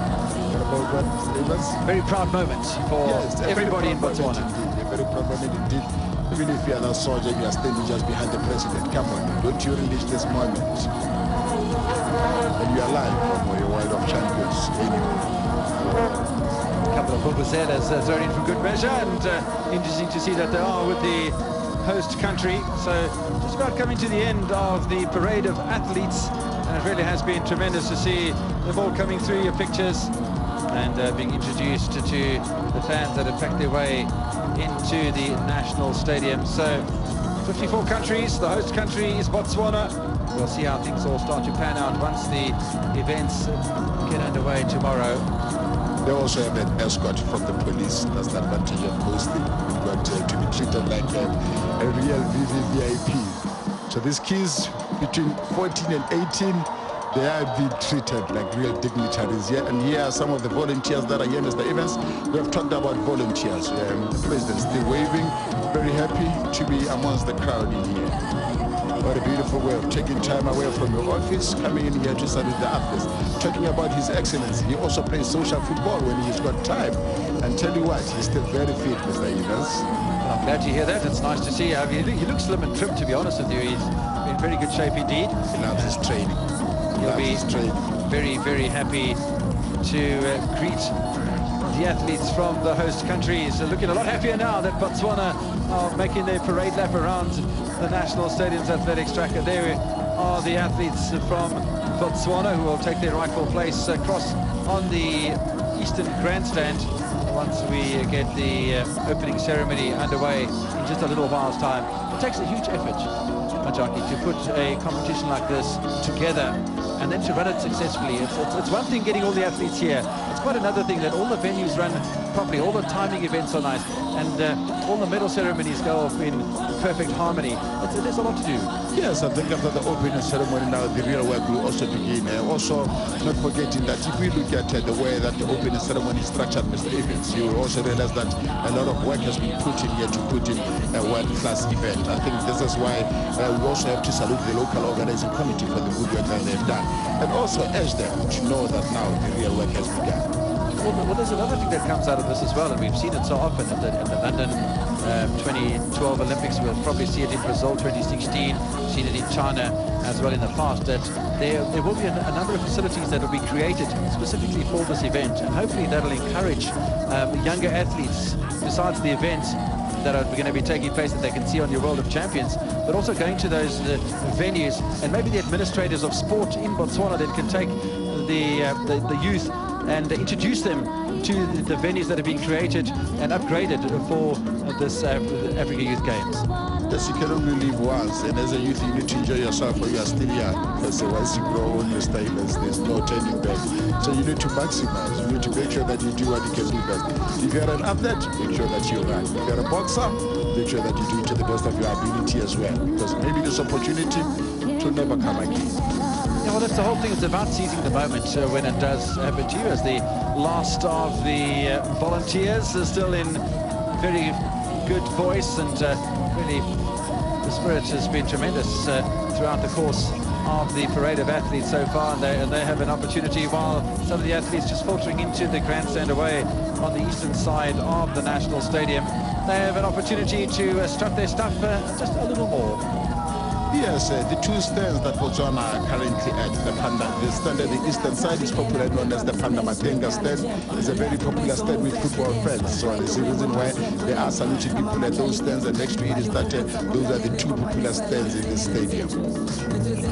Very proud moment for yes, everybody in Botswana. Indeed, a very proud moment indeed. Even if you are not soldier, you are standing just behind the president. Come on, don't you relish this moment? And you are live from your World of Champions Stadium. A couple of vuvuzelas uh, thrown in for good measure, and uh, interesting to see that they are with the host country. So just about coming to the end of the parade of athletes, and it really has been tremendous to see them all coming through your pictures and uh, being introduced to, to the fans that have packed their way into the national stadium. So fifty-four countries, the host country is Botswana. We'll see how things all start to pan out once the events get underway tomorrow. They also have an escort from the police. That's the advantage of hosting. You've got uh, to be treated like a, a real V V I P. So these kids between fourteen and eighteen, they are being treated like real dignitaries here. And here are some of the volunteers that are here, Mister Evans. We have talked about volunteers. Um, the president still waving, very happy to be amongst the crowd in here. What a beautiful way of taking time away from your office, coming in here to salute the athletes. Talking about His Excellency, he also plays social football when he's got time. And tell you what, he's still very fit, Mister Evans. I'm glad to hear that. It's nice to see. I mean, he looks slim and trim, to be honest with you. He's in very good shape indeed. He loves his training. He'll be very, very happy to uh, greet the athletes from the host countries. Looking a lot happier now that Botswana are making their parade lap around the National Stadium's athletics track. There are the athletes from Botswana who will take their rightful place across on the Eastern Grandstand once we get the uh, opening ceremony underway in just a little while's time. It takes a huge effort, Majaki, to put a competition like this together and then to run it successfully. It's, it's, it's one thing getting all the athletes here. It's quite another thing that all the venues run properly, all the timing events are nice, and uh, all the medal ceremonies go off in perfect harmony. It's, there's a lot to do. Yes, I think after the opening ceremony now, the real work will also begin. Uh, also, not forgetting that if we look at uh, the way that the opening ceremony is structured, Mister Evans, you will also realize that a lot of work has been put in here to put in a world-class event. I think this is why uh, we also have to salute the local organizing committee for the good work that they've done, and also urge them to know that now the real work has begun. Well, well, there's another thing that comes out of this as well, and we've seen it so often at the, at the London um, twenty twelve Olympics. We'll probably see it in Brazil twenty sixteen, seen it in China as well in the past, that there, there will be a, a number of facilities that will be created specifically for this event, and hopefully that'll encourage um, younger athletes, besides the events that are going to be taking place that they can see on your World of Champions, but also going to those uh, venues, and maybe the administrators of sport in Botswana that can take the, uh, the, the youth and introduce them to the venues that have been created and upgraded for this uh, Africa Youth Games. Yes, you can only live once, and as a youth you need to enjoy yourself while you are still young, because once you grow on your status, there's no turning back. So you need to maximize, you need to make sure that you do what you can do best. If you're an athlete, make sure that you run. If you're a boxer, make sure that you do it to the best of your ability as well, because maybe this opportunity will never come again. Yeah, well, that's the whole thing. It's about seizing the moment uh, when it does happen to you. As the last of the uh, volunteers is still in very good voice, and uh, really the spirit has been tremendous uh, throughout the course of the parade of athletes so far, and they, and they have an opportunity, while some of the athletes just filtering into the grandstand away on the eastern side of the National Stadium. They have an opportunity to uh, strut their stuff uh, just a little more. Yes, uh, the two stands that Botswana are currently at, the Panda, the stand at the eastern side is popularly known as the Panda Matenga stand. It's a very popular stand with football fans, so there's a reason why they are saluting people at those stands, and next to it is that uh, those are the two popular stands in the stadium.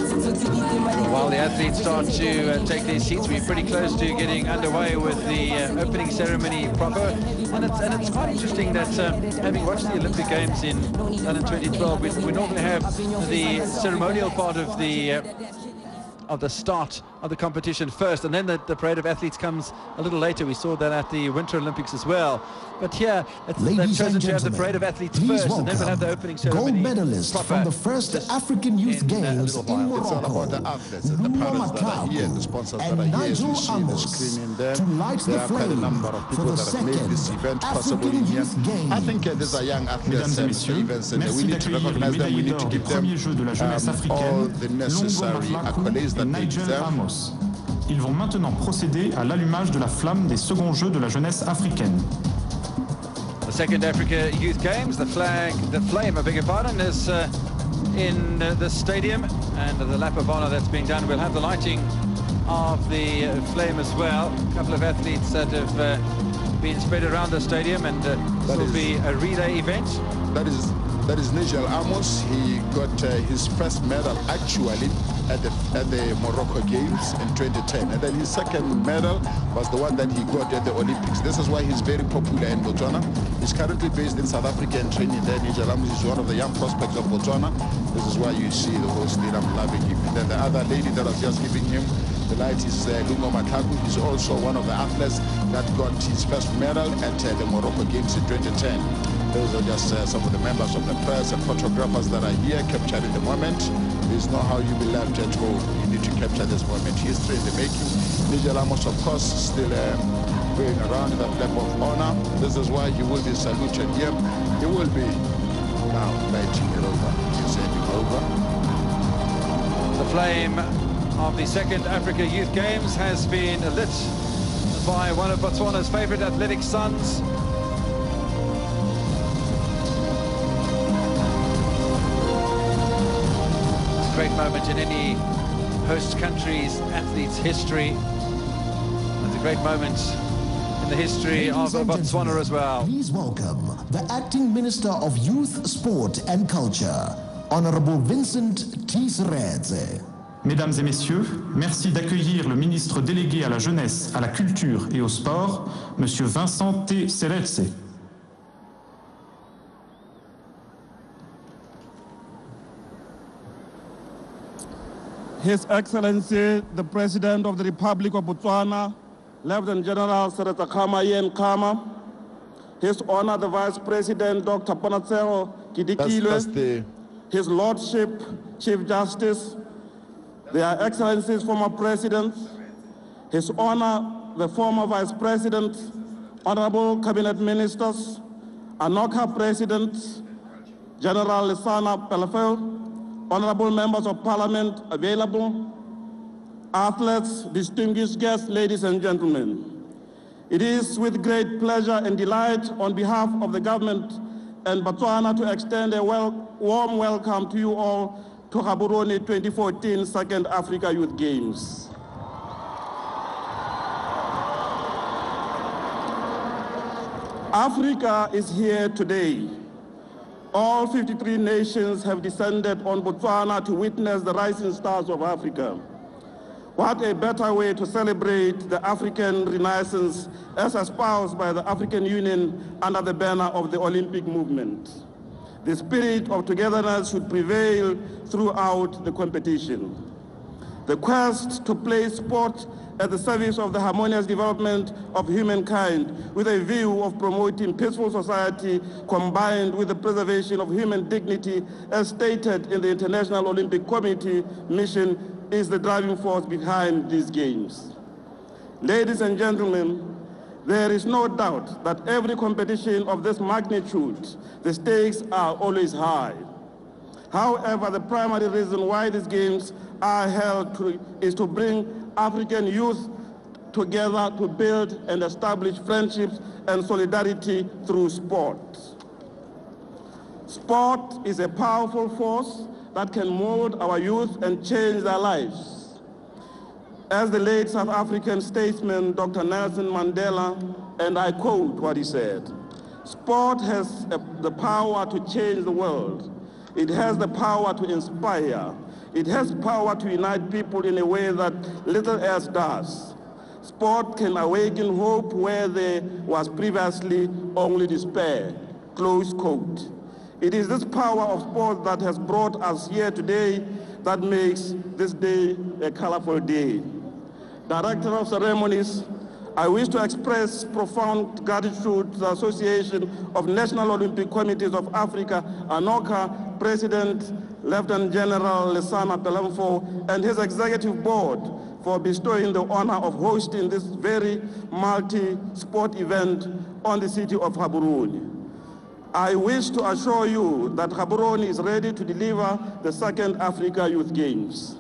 While the athletes start to uh, take their seats, we're pretty close to getting underway with the uh, opening ceremony proper. And it's, and it's quite interesting that uh, having watched the Olympic Games in London twenty twelve, we, we normally have the ceremonial part of the uh, of the start of the competition first, and then the, the parade of athletes comes a little later. We saw that at the Winter Olympics as well. But here, it's, they've chosen to have the parade of athletes first, and then we'll have the opening ceremony. Gold medalist from the first African Youth Games in Morocco, It's all about the athletes and the parents that are here, the sponsors that are here, as you see the screen in there. There are quite a number of people that have made this event possible in here. I think uh, these are young athletes and events, and we need to recognize them, we need to give them um, all the necessary accolades that they deserve. Ils vont maintenant procéder à l'allumage de la flamme des seconds Jeux de la jeunesse africaine. The second Africa Youth Games, the flag, the flame, I beg your pardon, is uh, in uh, the stadium, and the lap of honor that's being done. We'll have the lighting of the uh, flame as well. A couple of athletes that have uh, been spread around the stadium, and uh, this will be a relay event. That is that is Nigel Amos. He got uh, his first medal actually at the at the Morocco Games in twenty ten, and then his second medal was the one that he got at the Olympics. This is why he's very popular in Botswana. He's currently based in South Africa and training there. Nigel Amos is one of the young prospects of Botswana. This is why you see the whole stadium loving him. And then the other lady that was just giving him the light is uh, Lungo Mataku. He's also one of the athletes that got his first medal at uh, the Morocco Games in twenty ten. Those are just uh, some of the members of the press and photographers that are here capturing the moment. There's no how you be left at home. You need to capture this moment. History in the making. Nigel Amos, of course, still uh, going around that lap of honor. This is why he will be saluted here. He will be now lighting it over. He's heading over. The flame of the second Africa Youth Games has been lit by one of Botswana's favorite athletic sons. Great moment in any host country's athlete's history. great moment in the history Ladies of and Botswana gentlemen, as well. Please welcome the Acting Minister of Youth, Sport and Culture, Honorable Vincent T. Seretse. Mesdames et messieurs, merci d'accueillir le ministre délégué à la jeunesse, à la culture et au sport, Monsieur Vincent T. Seretse. His Excellency, the President of the Republic of Botswana, Lieutenant General Seretse Khama Ian Khama, His Honor the Vice President, Doctor Ponatshego Kidikilwe, That's, that's the... His Lordship, Chief Justice, Their Excellencies, former Presidents, His Honor, the former Vice President, Honorable Cabinet Ministers, ANOCA President, General Lesana Pelefeu, Honorable Members of Parliament available, athletes, distinguished guests, ladies and gentlemen. It is with great pleasure and delight on behalf of the government and Botswana to extend a well, warm welcome to you all to Gaborone twenty fourteen Second Africa Youth Games. Africa is here today. All fifty-three nations have descended on Botswana to witness the rising stars of Africa. What a better way to celebrate the African Renaissance as espoused by the African Union under the banner of the Olympic movement. The spirit of togetherness should prevail throughout the competition. The quest to place sport at the service of the harmonious development of humankind with a view of promoting peaceful society combined with the preservation of human dignity as stated in the International Olympic Committee mission is the driving force behind these games. Ladies and gentlemen, there is no doubt that every competition of this magnitude, the stakes are always high. However, the primary reason why these games are held to, is to bring African youth together to build and establish friendships and solidarity through sport. Sport is a powerful force that can mold our youth and change their lives. As the late South African statesman, Doctor Nelson Mandela, and I quote what he said, sport has a, the power to change the world. It has the power to inspire. It has power to unite people in a way that little else does. Sport can awaken hope where there was previously only despair, close quote. It is this power of sport that has brought us here today that makes this day a colorful day. Director of Ceremonies, I wish to express profound gratitude to the Association of National Olympic Committees of Africa, ANOCA, President Lieutenant General Lesana Pelefeu, and his executive board for bestowing the honor of hosting this very multi-sport event on the city of Gaborone. I wish to assure you that Gaborone is ready to deliver the Second Africa Youth Games.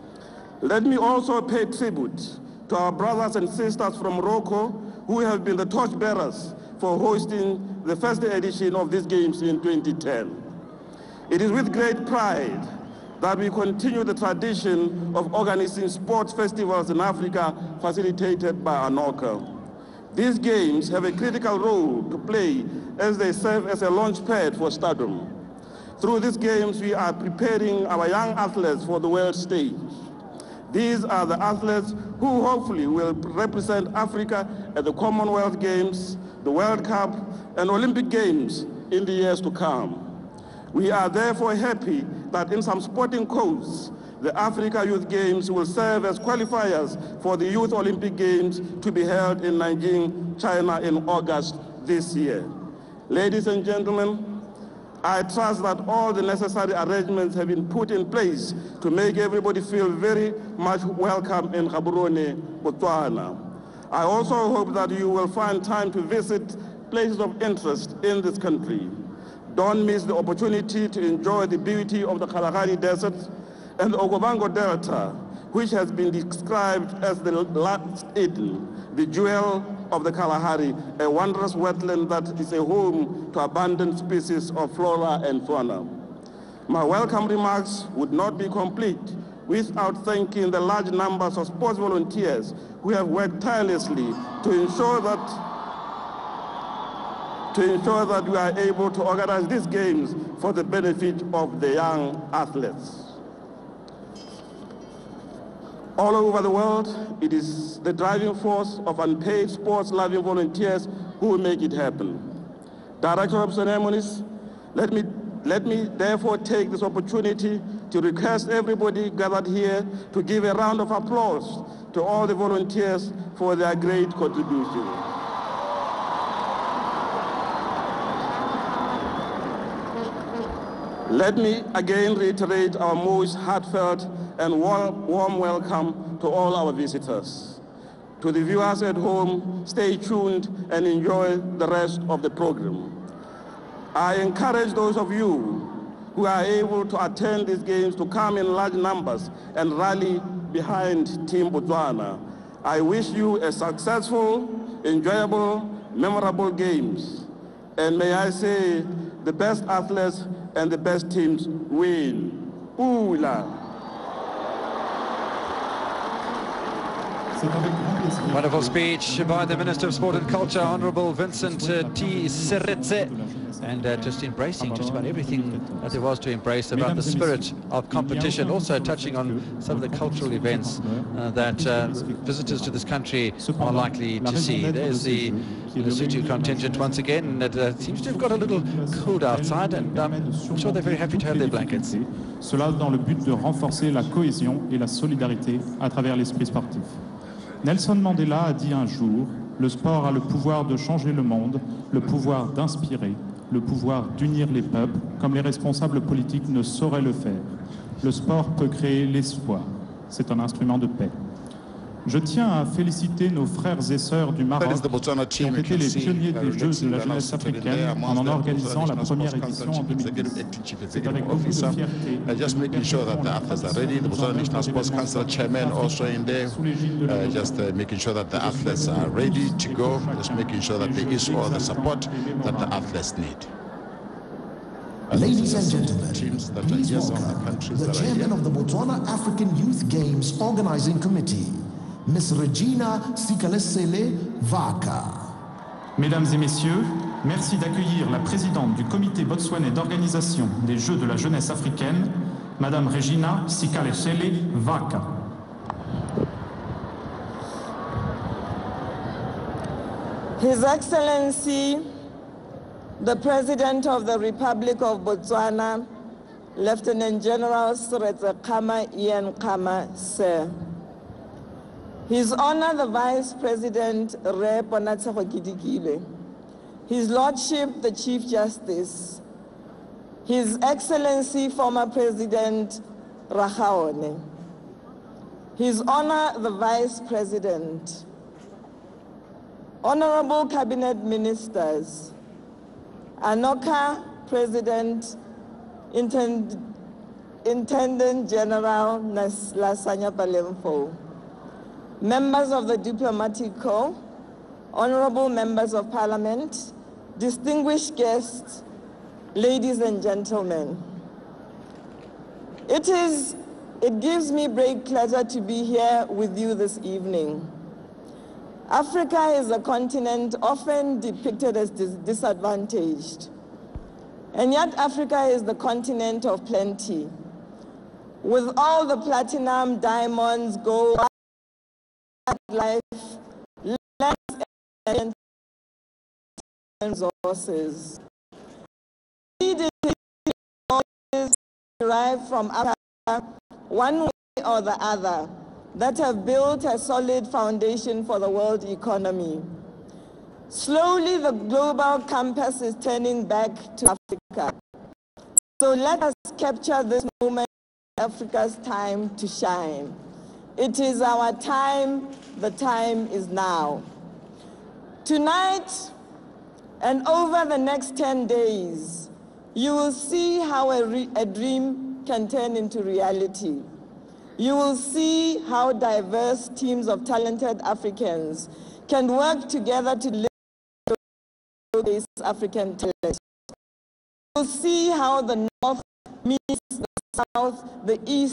Let me also pay tribute to our brothers and sisters from Morocco who have been the torchbearers for hosting the first edition of these games in twenty ten. It is with great pride that we continue the tradition of organizing sports festivals in Africa facilitated by ANOCA. These games have a critical role to play as they serve as a launchpad for stardom. Through these games, we are preparing our young athletes for the world stage. These are the athletes who hopefully will represent Africa at the Commonwealth Games, the World Cup, and Olympic Games in the years to come. We are therefore happy that in some sporting codes, the Africa Youth Games will serve as qualifiers for the Youth Olympic Games to be held in Nanjing, China in August this year. Ladies and gentlemen, I trust that all the necessary arrangements have been put in place to make everybody feel very much welcome in Gaborone, Botswana. I also hope that you will find time to visit places of interest in this country. Don't miss the opportunity to enjoy the beauty of the Kalahari Desert and the Okavango Delta, which has been described as the last Eden, the jewel of the Kalahari, a wondrous wetland that is a home to abundant species of flora and fauna. My welcome remarks would not be complete without thanking the large numbers of sports volunteers who have worked tirelessly to ensure that to ensure that we are able to organize these games for the benefit of the young athletes. All over the world, it is the driving force of unpaid sports-loving volunteers who will make it happen. Director of Ceremonies, let me, let me therefore take this opportunity to request everybody gathered here to give a round of applause to all the volunteers for their great contribution. Let me again reiterate our most heartfelt and warm, warm welcome to all our visitors. To the viewers at home, stay tuned and enjoy the rest of the program. I encourage those of you who are able to attend these games to come in large numbers and rally behind Team Botswana. I wish you a successful, enjoyable, memorable games. And may I say, the best athletes and the best teams win. Ooh-la. Wonderful speech by the Minister of Sport and Culture, Honourable Vincent uh, T. Seretse, and uh, just embracing just about everything that there was to embrace about the spirit of competition, also touching on some of the cultural events uh, that uh, visitors to this country are likely to see. There's the Lesotho contingent once again that uh, seems to have got a little cold outside, and um, I'm sure they're very happy to have their blankets. Cela dans le but de renforcer la cohésion et la solidarité à travers l'esprit sportif. Nelson Mandela a dit un jour, le sport a le pouvoir de changer le monde, le pouvoir d'inspirer, le pouvoir d'unir les peuples, comme les responsables politiques ne sauraient le faire. Le sport peut créer l'espoir. C'est un instrument de paix. Je tiens à féliciter nos frères et sœurs du Maroc qui ont été les pionniers des Jeux de la jeunesse africaine en en organisant la première édition en deux mille dix. C'est avec beaucoup de fierté Uh, just making sure that the athletes are ready. The Botswana National Sports Council chairman also in there, uh, just uh, making sure that the athletes are ready to go, just making sure that there is all the support that the athletes need. Ladies and gentlemen, please welcome the chairman of the Botswana African Youth Games Organizing Committee, Miss Regina Sikalesele Vaka. Mesdames et messieurs, merci d'accueillir la présidente du comité botswanais d'organisation des Jeux de la jeunesse africaine, Madame Regina Sikalesele Vaka. His Excellency, the President of the Republic of Botswana, Lieutenant General Seretse Khama Ian Khama, Sir. His Honor the Vice President Re Ponatshego Kidikile, His Lordship the Chief Justice, His Excellency former President Rakgaone, His Honor the Vice President, Honorable Cabinet Ministers, Anoka President, Intend Intendant General Lasanya Palemfo, members of the Diplomatic Corps, honorable members of Parliament, distinguished guests, ladies and gentlemen. It is, it gives me great pleasure to be here with you this evening. Africa is a continent often depicted as dis disadvantaged, and yet Africa is the continent of plenty. With all the platinum, diamonds, gold, life, lands, and resources. These resources derive from Africa, one way or the other, that have built a solid foundation for the world economy. Slowly, the global compass is turning back to Africa. So let us capture this moment, Africa's time to shine. It is our time, the time is now. Tonight, and over the next ten days, you will see how a, re a dream can turn into reality. You will see how diverse teams of talented Africans can work together to showcase African talent. You will see how the North meets the South, the East,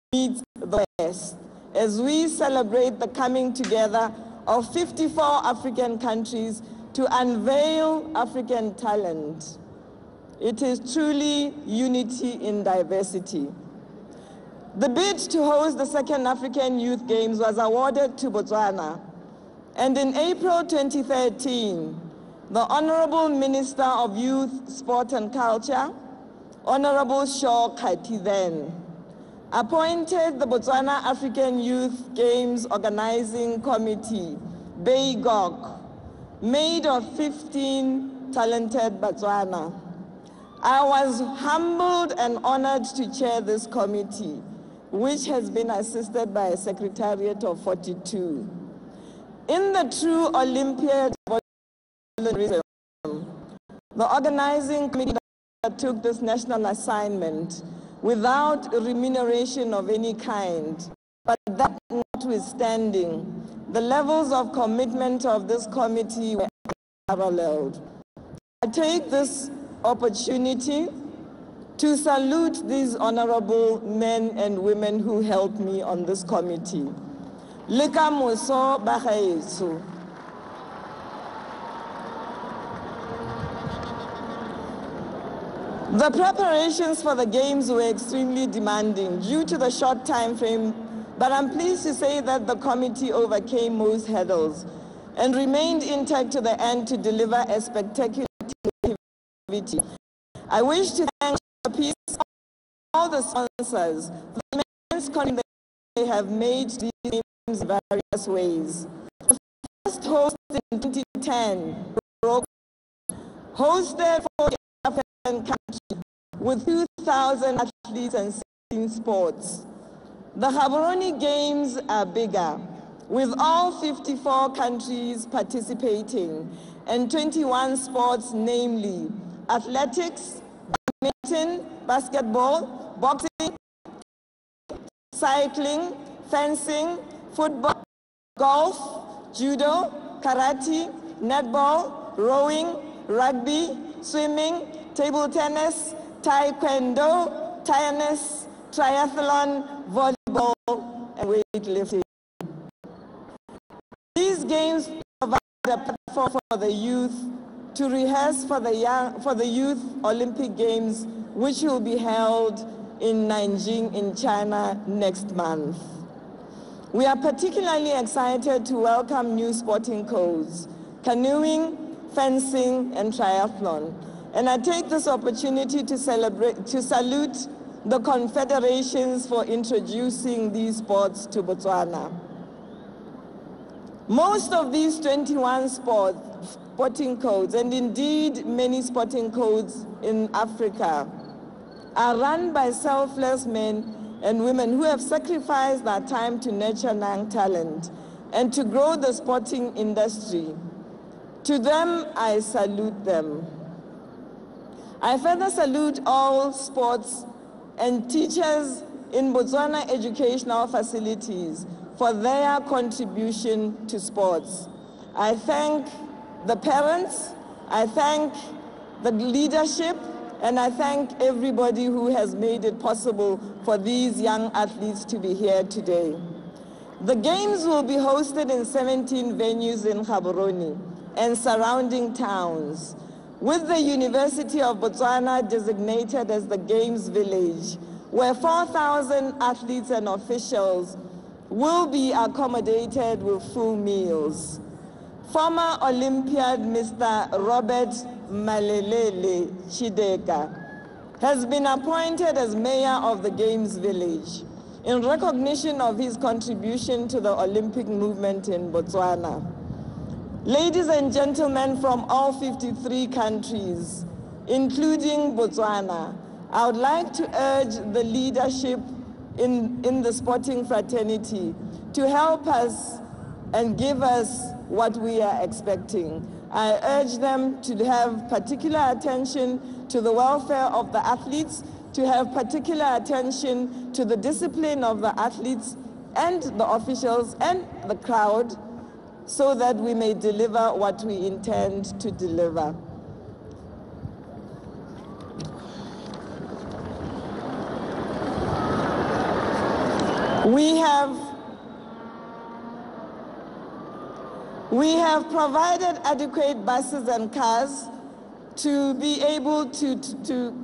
meets the West as we celebrate the coming together of fifty-four African countries to unveil African talent. It is truly unity in diversity. The bid to host the second African Youth Games was awarded to Botswana. And in April twenty thirteen, the Honorable Minister of Youth, Sport and Culture, Honorable Shaw Kati then, appointed the Botswana African Youth Games Organizing Committee, B A Y G O C, made of fifteen talented Botswana. I was humbled and honored to chair this committee, which has been assisted by a secretariat of forty-two. In the true Olympiad volunteerism, the organizing committee took this national assignment without remuneration of any kind, but that notwithstanding, the levels of commitment of this committee were unparalleled. I take this opportunity to salute these honorable men and women who helped me on this committee. Leka moso bagaetso. The preparations for the games were extremely demanding due to the short time frame, but I'm pleased to say that the committee overcame most hurdles and remained intact to the end to deliver a spectacular activity. I wish to thank all the sponsors for the immense contribution they have made to these games in various ways. The first hosted in twenty ten, hosted for African country with two thousand athletes and sixteen sports. The Gaborone Games are bigger, with all fifty-four countries participating and twenty-one sports, namely athletics, badminton, basketball, boxing, cycling, fencing, football, golf, judo, karate, netball, rowing, rugby, swimming, table tennis, taekwondo, tennis, triathlon, volleyball, and weightlifting. These games provide a platform for the youth to rehearse for the, young, for the Youth Olympic Games, which will be held in Nanjing in China next month. We are particularly excited to welcome new sporting codes, canoeing, fencing, and triathlon. And I take this opportunity to celebrate, to salute the confederations for introducing these sports to Botswana. Most of these twenty-one sport, sporting codes, and indeed many sporting codes in Africa, are run by selfless men and women who have sacrificed their time to nurture young talent and to grow the sporting industry. To them, I salute them. I further salute all sports and teachers in Botswana educational facilities for their contribution to sports. I thank the parents, I thank the leadership, and I thank everybody who has made it possible for these young athletes to be here today. The Games will be hosted in seventeen venues in Gaborone and surrounding towns, with the University of Botswana designated as the Games Village, where four thousand athletes and officials will be accommodated with full meals. Former Olympiad Mister Robert Malelele Chideka has been appointed as mayor of the Games Village in recognition of his contribution to the Olympic movement in Botswana. Ladies and gentlemen from all fifty-three countries, including Botswana, I would like to urge the leadership in, in the sporting fraternity to help us and give us what we are expecting. I urge them to have particular attention to the welfare of the athletes, to have particular attention to the discipline of the athletes and the officials and the crowd, so that we may deliver what we intend to deliver. We have We have provided adequate buses and cars to be able to, to, to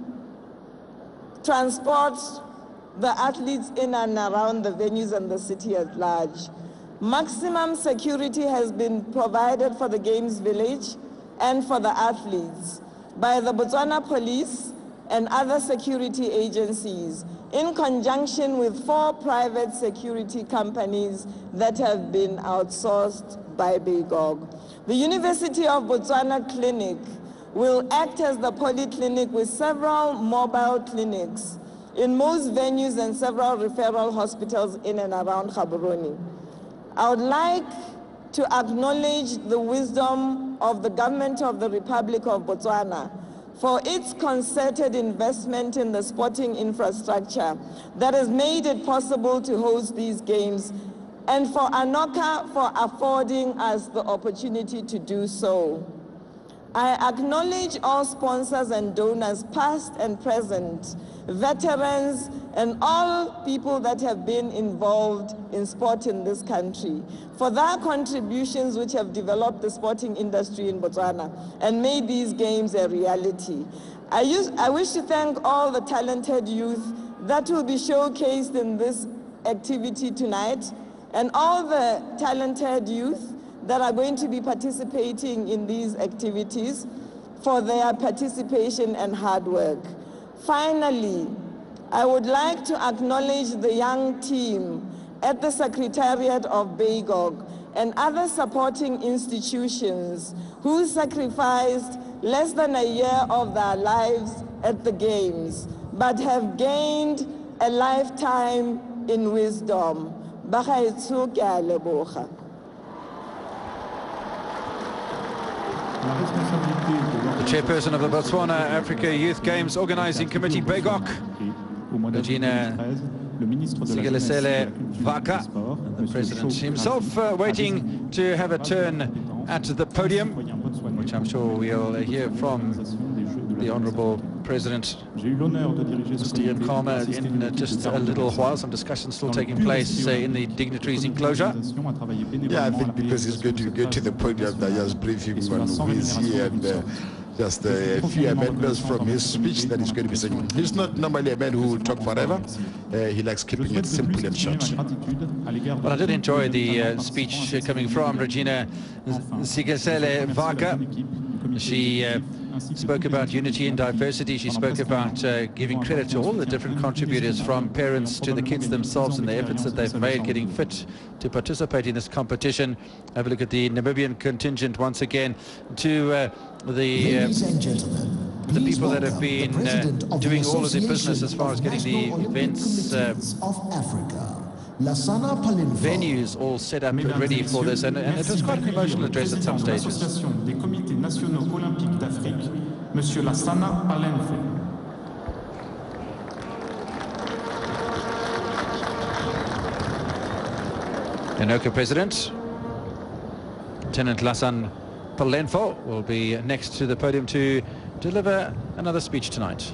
transport the athletes in and around the venues and the city at large. Maximum security has been provided for the Games Village and for the athletes by the Botswana Police and other security agencies in conjunction with four private security companies that have been outsourced by B I G O G. The University of Botswana Clinic will act as the polyclinic with several mobile clinics in most venues and several referral hospitals in and around Gaborone. I would like to acknowledge the wisdom of the government of the Republic of Botswana for its concerted investment in the sporting infrastructure that has made it possible to host these games, and for ANOCA for affording us the opportunity to do so. I acknowledge all sponsors and donors, past and present, veterans, and all people that have been involved in sport in this country, for their contributions which have developed the sporting industry in Botswana and made these games a reality. I, use, I wish to thank all the talented youth that will be showcased in this activity tonight, and all the talented youth that are going to be participating in these activities for their participation and hard work. Finally, I would like to acknowledge the young team at the Secretariat of B I G O G and other supporting institutions who sacrificed less than a year of their lives at the Games, but have gained a lifetime in wisdom. The chairperson of the Botswana Africa Youth Games Organizing Committee, B I G O G, Regina Sikelesele Vaka, the president himself, uh, waiting to have a turn at the podium, which I'm sure we'll hear from the Honourable President, Mister Ian Khama, in uh, just a little while. Some discussions still taking place uh, in the dignitaries' enclosure. Yeah, I think because he's going to get to the podium, I just brief him on who is here and uh, just uh, a few amendments from his speech that he's going to be saying. He's not normally a man who will talk forever. Uh, he likes keeping it simple and short. Well, I did enjoy the uh, speech uh, coming from Regina Sikelesele Vaka. She uh, spoke about unity and diversity. She spoke about uh, giving credit to all the different contributors, from parents to the kids themselves, and the efforts that they've made getting fit to participate in this competition. Have a look at the Namibian contingent once again, to uh, the uh, the people that have been uh, doing all of the business as far as getting the events uh, venues all set up and ready for this, and, and it was quite an emotional address at some stages. Des comités nationaux olympiques d'Afrique, Monsieur Lassana Palenfe. ANOCA President, Lieutenant Lassana Palenfe, will be next to the podium to deliver another speech tonight.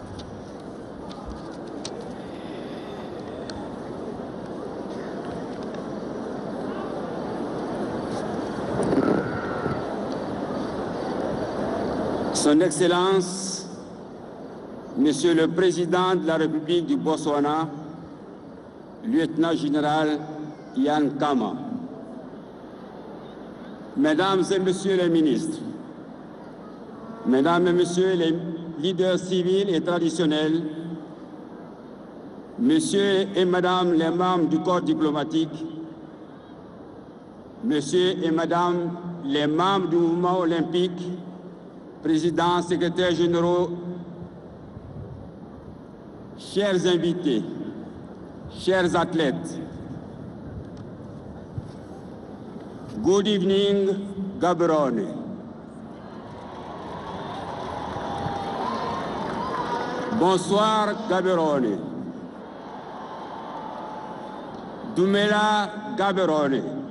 Son Excellence, Monsieur le Président de la République du Botswana, Lieutenant Général Ian Khama, Mesdames et Messieurs les ministres, Mesdames et Messieurs les leaders civils et traditionnels, Messieurs et Madame les membres du corps diplomatique, Messieurs et Madame les membres du mouvement olympique, Président, secrétaire généraux, chers invités, chers athlètes, good evening, Gaborone. Bonsoir, Gaborone. Dumela, Gaborone.